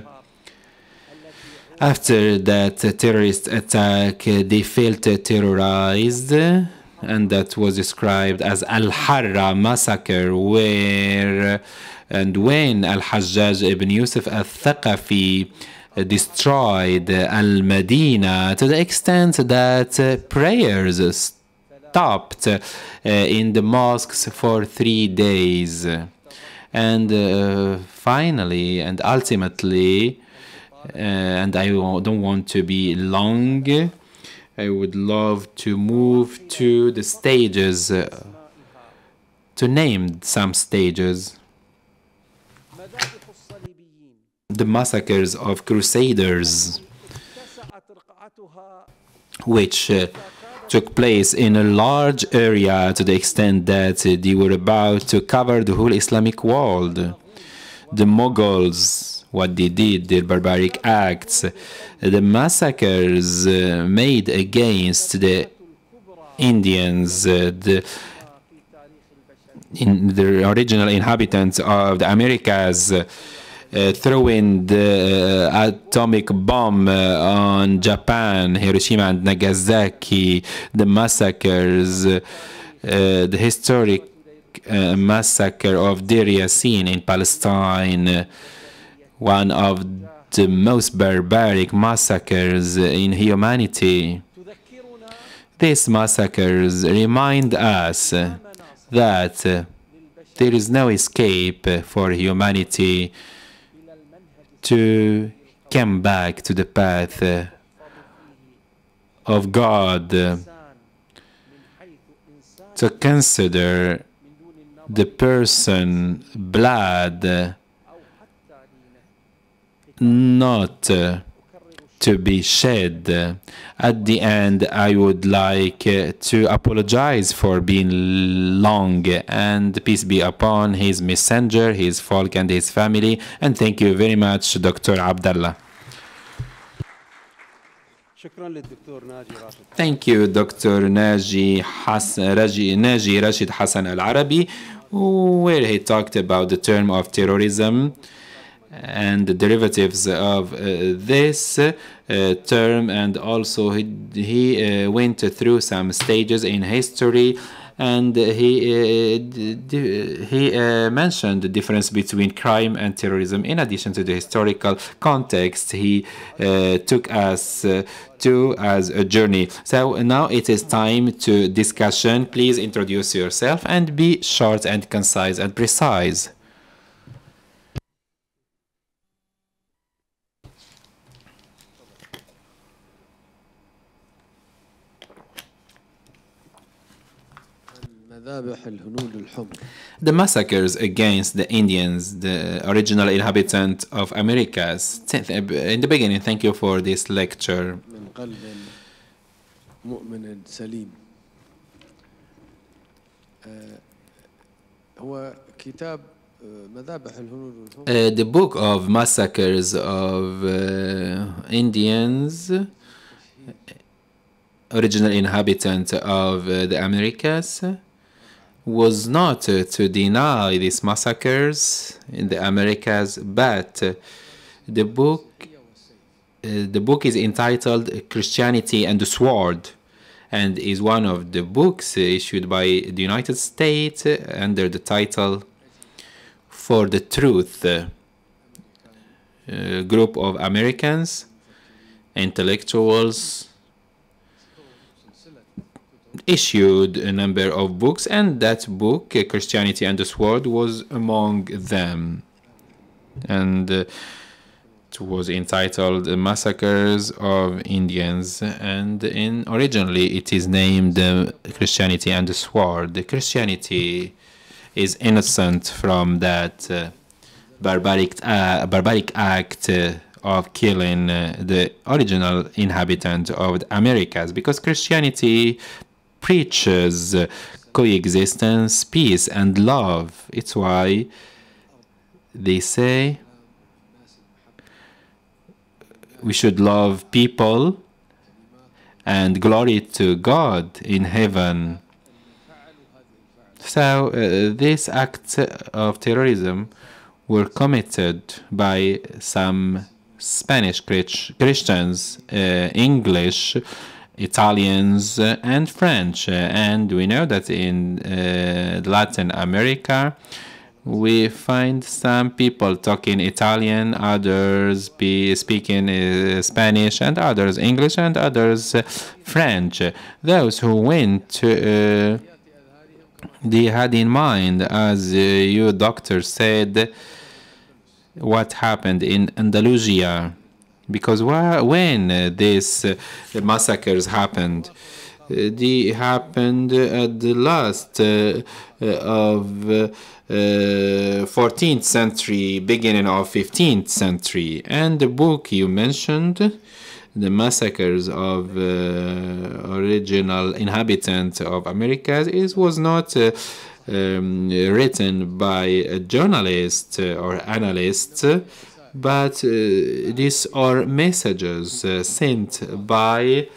after that uh, terrorist attack, uh, they felt uh, terrorized, uh, and that was described as Al-Harra massacre, where uh, and when Al-Hajjaj ibn Yusuf al-Thaqafi uh, destroyed uh, Al-Madinah to the extent that uh, prayers stopped uh, in the mosques for three days. And uh, finally and ultimately, uh, and I don't want to be long, I would love to move to the stages, uh, to name some stages. The massacres of Crusaders, which uh, took place in a large area to the extent that uh, they were about to cover the whole Islamic world. The Mughals, what they did, their barbaric acts, the massacres uh, made against the Indians, uh, the, in the original inhabitants of the Americas, uh, Uh, throwing the uh, atomic bomb uh, on Japan, Hiroshima and Nagasaki, the massacres, uh, the historic uh, massacre of Deir Yassin in Palestine, uh, one of the most barbaric massacres in humanity. These massacres remind us uh, that uh, there is no escape for humanity to come back to the path uh, of God, uh, to consider the person blood uh, not uh, to be shed. At the end, I would like uh, to apologize for being long, and peace be upon his messenger, his folk, and his family. And thank you very much, Doctor Abdallah. Thank you, Doctor Naji, Hassan, Raji, Naji Rashed Hassan Al-Arabi, where he talked about the term of terrorism and the derivatives of uh, this uh, term, and also he, he uh, went through some stages in history, and he uh, he uh, mentioned the difference between crime and terrorism. In addition to the historical context, he uh, took us uh, to as a journey. So now it is time to discussion. Please introduce yourself and be short and concise and precise. The massacres against the Indians, the original inhabitant of Americas. In the beginning, thank you for this lecture. Uh, the book of massacres of uh, Indians, original inhabitant of uh, the Americas, was not uh, to deny these massacres in the Americas, but uh, the book uh, the book is entitled Christianity and the Sword, and is one of the books uh, issued by the United States uh, under the title For the Truth. Uh, a group of Americans, intellectuals, issued a number of books, and that book, uh, Christianity and the Sword, was among them. And uh, it was entitled Massacres of Indians, and in originally it is named uh, Christianity and the Sword. Christianity is innocent from that uh, barbaric, uh, barbaric act uh, of killing uh, the original inhabitant of the Americas, because Christianity preaches uh, coexistence, peace, and love. It's why they say we should love people and glory to God in heaven. So uh, these acts of terrorism were committed by some Spanish Christians, uh, English, Italians, uh, and French. And we know that in uh, Latin America, we find some people talking Italian, others be speaking uh, Spanish, and others English, and others uh, French. Those who went to, uh, they had in mind, as uh, your doctor said, what happened in Andalusia. Because wh when uh, these uh, massacres happened, uh, they happened at the last uh, uh, of uh, uh, fourteenth century, beginning of fifteenth century. And the book you mentioned, the massacres of uh, original inhabitants of Americas, is was not uh, um, written by a journalist or analyst, but uh, these are messages uh, sent by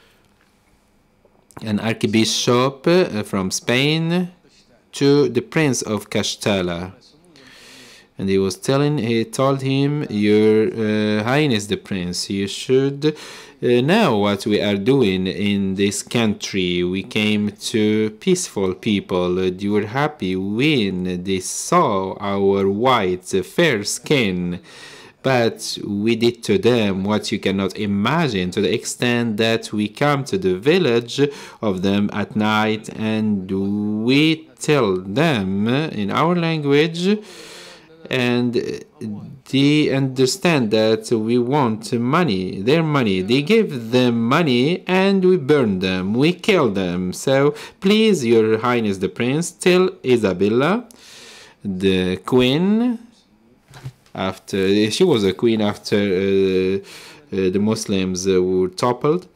an archbishop uh, from Spain to the Prince of Castella. And he was telling, he told him, Your uh, Highness the Prince, you should uh, know what we are doing in this country. We came to peaceful people. They were happy when they saw our white, fair skin. But we did to them what you cannot imagine, to the extent that we come to the village of them at night and we tell them in our language, and they understand that we want money, their money. They give them money and we burn them, we kill them. So please, Your Highness the Prince, tell Isabella, the queen, after she was a queen after uh, uh, the Muslims uh, were toppled.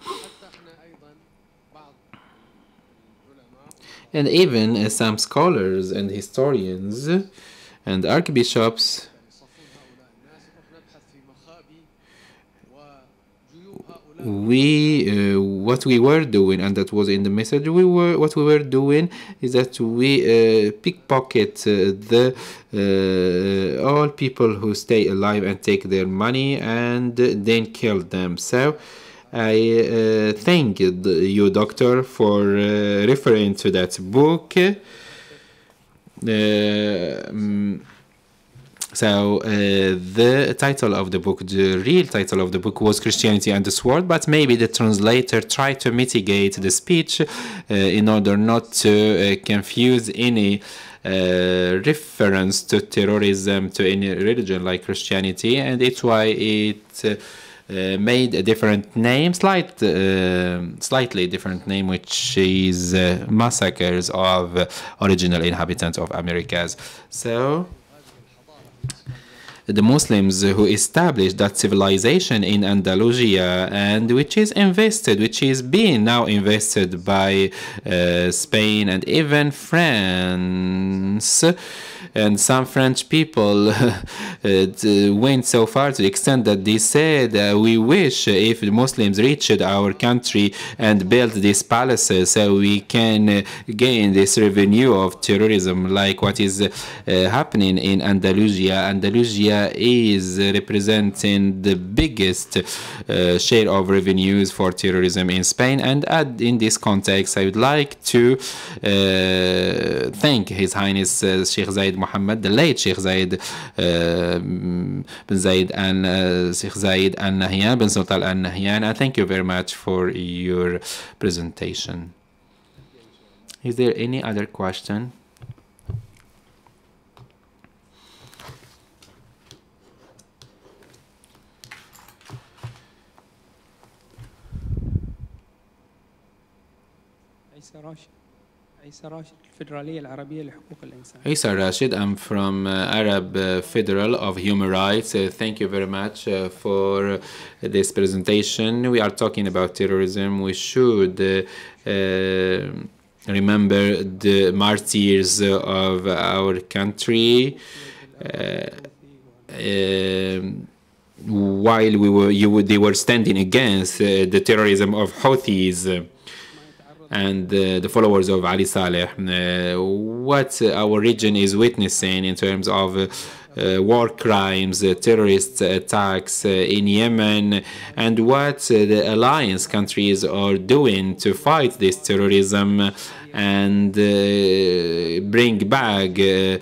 And even uh, some scholars and historians and archbishops we uh, what we were doing, and that was in the message, we were what we were doing is that we uh, pickpocket uh, the uh, all people who stay alive and take their money and then kill them. So I uh, thank you, doctor, for uh, referring to that book. Uh, um, So uh, the title of the book, the real title of the book was Christianity and the Sword, but maybe the translator tried to mitigate the speech uh, in order not to uh, confuse any uh, reference to terrorism, to any religion like Christianity, and it's why it uh, uh, made a different name, slight, uh, slightly different name, which is uh, Massacres of uh, Original Inhabitants of Americas. So the Muslims who established that civilization in Andalusia, and which is invested, which is being now invested by uh, Spain and even France. And some French people uh, went so far to the extent that they said, uh, we wish if the Muslims reached our country and built these palaces so we can uh, gain this revenue of terrorism, like what is uh, happening in Andalusia. Andalusia is representing the biggest uh, share of revenues for terrorism in Spain. And add, in this context, I would like to uh, thank His Highness uh, Sheikh Zayed Mohammed, the late Sheikh Zayed uh, bin Zayed and uh, Sheikh Zayed Al Nahyan bin Sultan Al Nahyan. And thank you very much for your presentation. Is there any other question? Isa Rashed, I'm from uh, Arab uh, Federal of Human Rights. Uh, thank you very much uh, for this presentation. We are talking about terrorism. We should uh, uh, remember the martyrs of our country. Uh, um, while we were, you, they were standing against uh, the terrorism of Houthis and uh, the followers of Ali Saleh. Uh, what our region is witnessing in terms of uh, uh, war crimes, uh, terrorist attacks uh, in Yemen, and what uh, the alliance countries are doing to fight this terrorism and uh, bring back uh,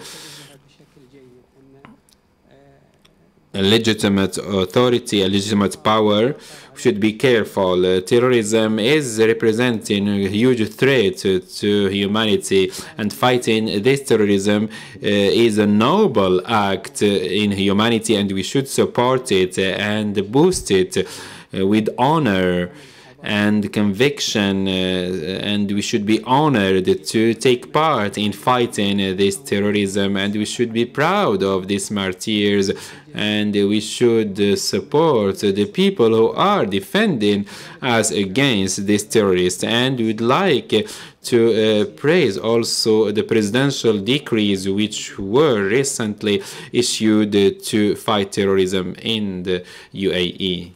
a legitimate authority, a legitimate power. Should be careful. Uh, terrorism is representing a huge threat to, to humanity, and fighting this terrorism uh, is a noble act in humanity, and we should support it and boost it uh, with honor and conviction, uh, and we should be honored to take part in fighting uh, this terrorism, and we should be proud of these martyrs, and we should uh, support uh, the people who are defending us against this terrorist. And we'd like uh, to uh, praise also the presidential decrees which were recently issued uh, to fight terrorism in the U A E.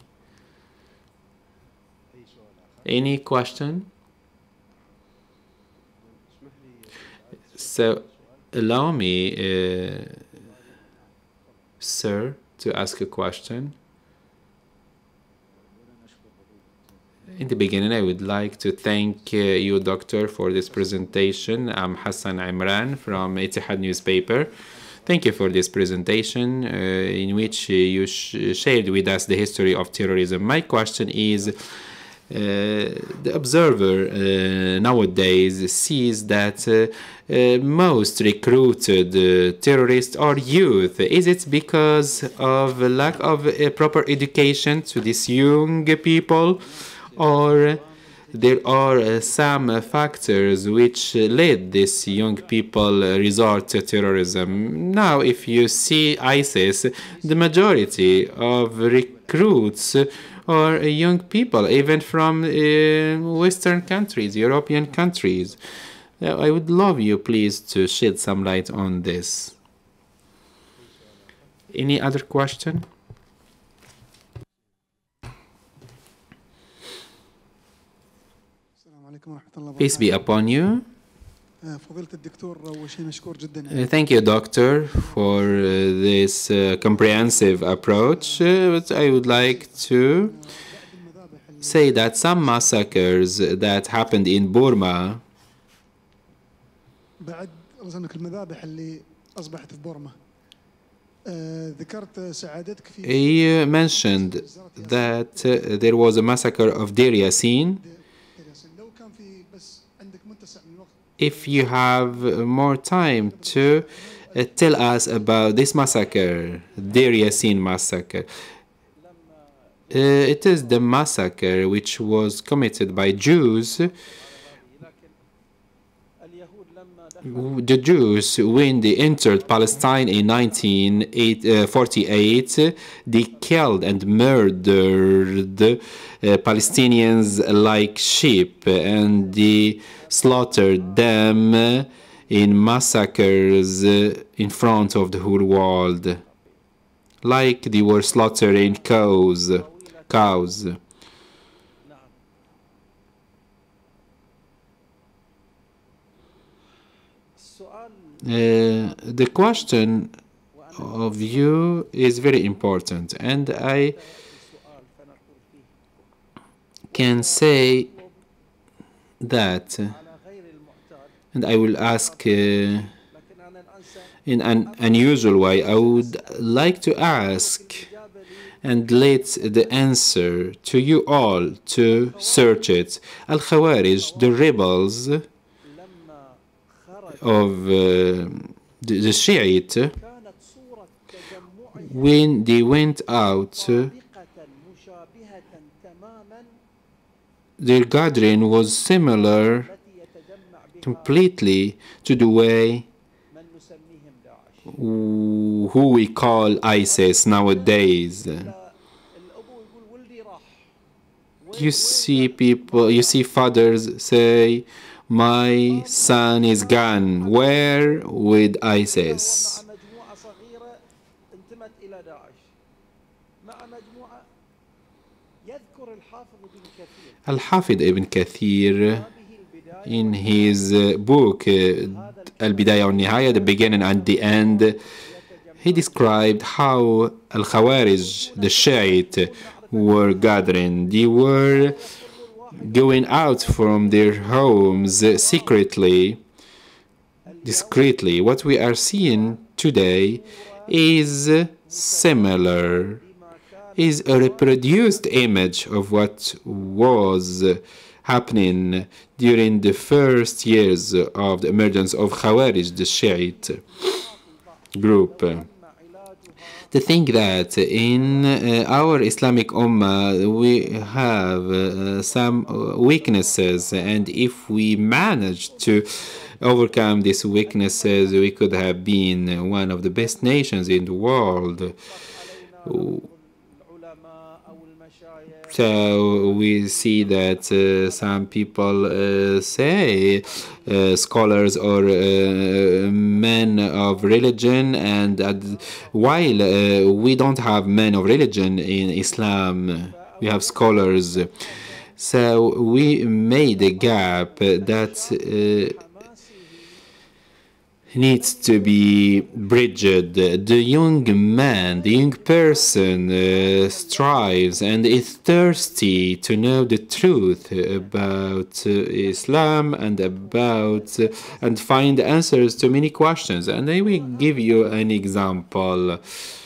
Any question? So allow me, uh, sir, to ask a question. In the beginning, I would like to thank uh, you, doctor, for this presentation. I'm Hassan Imran from Etihad newspaper. Thank you for this presentation uh, in which uh, you sh shared with us the history of terrorism. My question is, Uh, the observer uh, nowadays sees that uh, uh, most recruited uh, terrorists are youth. Is it because of lack of uh, proper education to these young people, or there are uh, some factors which led these young people uh, resort to terrorism? Now, if you see ISIS, the majority of recruits or young people, even from uh, Western countries, European countries. Uh, I would love you, please, to shed some light on this. Any other question? Peace be upon you. Uh, thank you, doctor, for uh, this uh, comprehensive approach. Uh, but I would like to say that some massacres that happened in Burma he mentioned that uh, there was a massacre of Deir Yassin. If you have more time to uh, tell us about this massacre, Deir Yassin massacre. Uh, it is the massacre which was committed by Jews. The Jews, when they entered Palestine in nineteen forty-eight, they killed and murdered uh, Palestinians like sheep, and they slaughtered them in massacres in front of the whole world, like they were slaughtering cows. cows. Uh, the question of you is very important, and I can say that, and I will ask uh, in an unusual way. I would like to ask and let the answer to you all to search it. Al-Khawarij, the rebels of uh, the, the Shiite, when they went out, uh, their gathering was similar completely to the way who we call ISIS nowadays. You see people, you see fathers say, my son is gone. Where? With ISIS. Al-Hafid ibn Kathir, in his book, Al-Bidayah wal-Nihaya, the beginning and the end, he described how Al-Khawarij, the Shiite, were gathering. They were going out from their homes secretly, discreetly. What we are seeing today is similar, is a reproduced image of what was happening during the first years of the emergence of Khawarij, the Shiite group. To think that in uh, our Islamic Ummah we have uh, some weaknesses, and if we manage to overcome these weaknesses, we could have been one of the best nations in the world. So we see that uh, some people uh, say, uh, scholars or uh, men of religion, and uh, while uh, we don't have men of religion in Islam, we have scholars. So we made a gap that uh, needs to be bridged. The young man, the young person uh, strives and is thirsty to know the truth about uh, Islam and about uh, and find answers to many questions. And I will give you an example.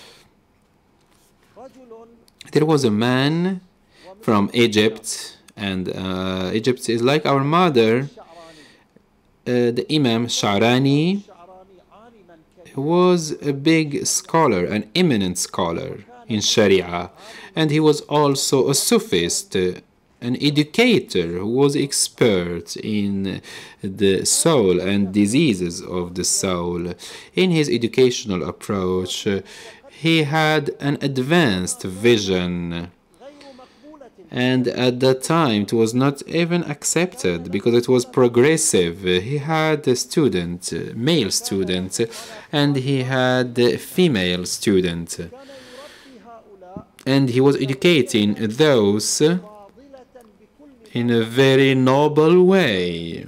There was a man from Egypt, and uh, Egypt is like our mother. Uh, the Imam Sha'rani was a big scholar, an eminent scholar in Sharia, and he was also a Sufist, an educator who was expert in the soul and diseases of the soul. In his educational approach, he had an advanced vision, and at that time it was not even accepted because it was progressive. He had a student, male student, and he had a female student, and he was educating those in a very noble way.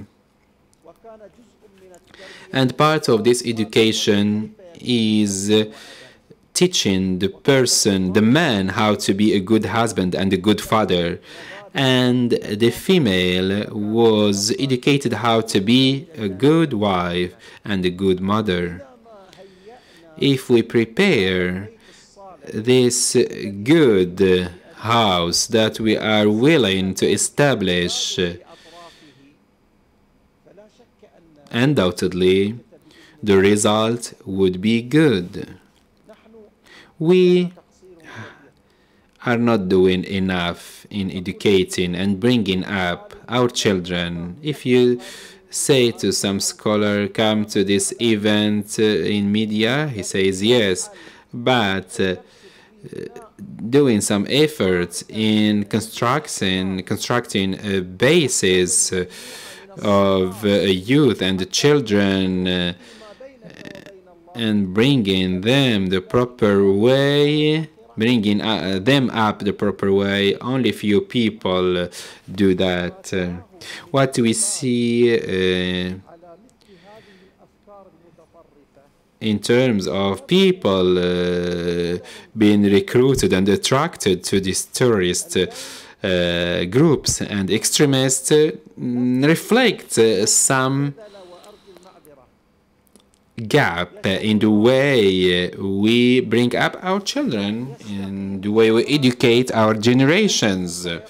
And part of this education is teaching the person, the man, how to be a good husband and a good father. And the female was educated how to be a good wife and a good mother. If we prepare this good house that we are willing to establish, undoubtedly the result would be good. We are not doing enough in educating and bringing up our children. If you say to some scholar, come to this event uh, in media, he says yes, but uh, doing some efforts in constructing, constructing a basis uh, of uh, youth and the children, uh, and bringing them the proper way, bringing uh, them up the proper way, only few people uh, do that. Uh, what we see uh, in terms of people uh, being recruited and attracted to these terrorist uh, groups and extremists uh, reflect uh, some gap in the way we bring up our children, in the way we educate our generations. Uh,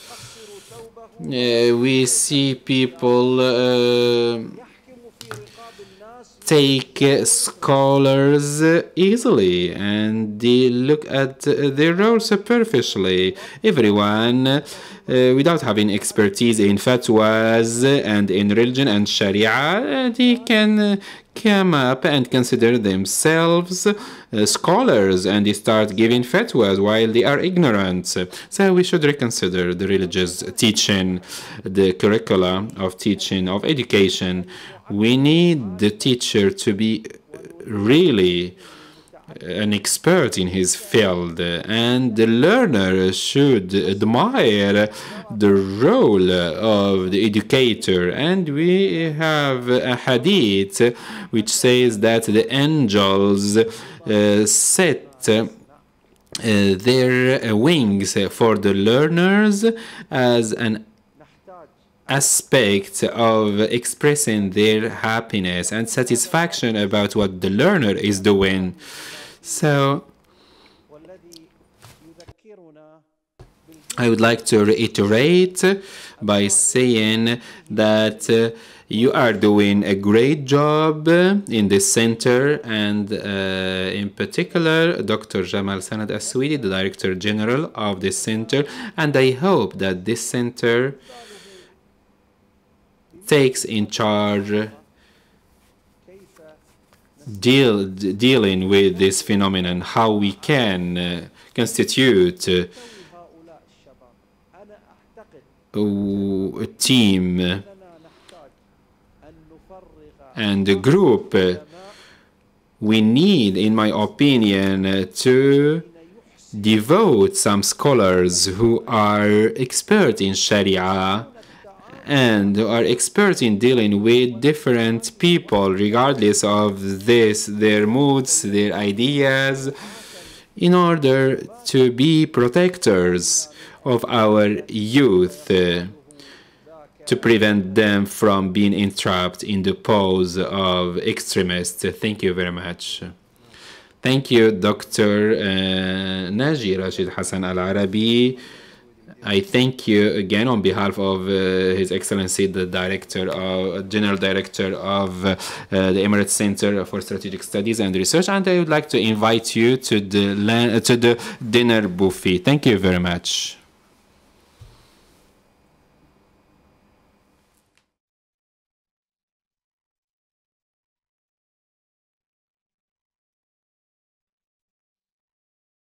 we see people uh, take uh, scholars uh, easily, and they look at uh, their role superficially. Everyone, uh, without having expertise in fatwas and in religion and sharia, uh, they can uh, come up and consider themselves uh, scholars, and they start giving fatwas while they are ignorant. So we should reconsider the religious teaching, the curricula of teaching, of education. We need the teacher to be really an expert in his field, and the learner should admire the role of the educator. And we have a hadith which says that the angels uh, set uh, their wings for the learners as an aspect of expressing their happiness and satisfaction about what the learner is doing. So I would like to reiterate by saying that uh, you are doing a great job in this center, and uh, in particular Doctor Jamal Sanad Aswidi, the Director General of this center, and I hope that this center takes in charge deal, dealing with this phenomenon, how we can uh, constitute uh, a team and a group. We need, in my opinion, to devote some scholars who are expert in Sharia and are experts in dealing with different people, regardless of this, their moods, their ideas, in order to be protectors of our youth, uh, to prevent them from being entrapped in the pose of extremists. Thank you very much. Thank you, Doctor Uh, Naji Rashed Hassan Al-Arabi. I thank you again on behalf of uh, His Excellency, the Director, of, General Director of uh, the Emirates Center for Strategic Studies and Research, and I would like to invite you to the, to the dinner buffet. Thank you very much.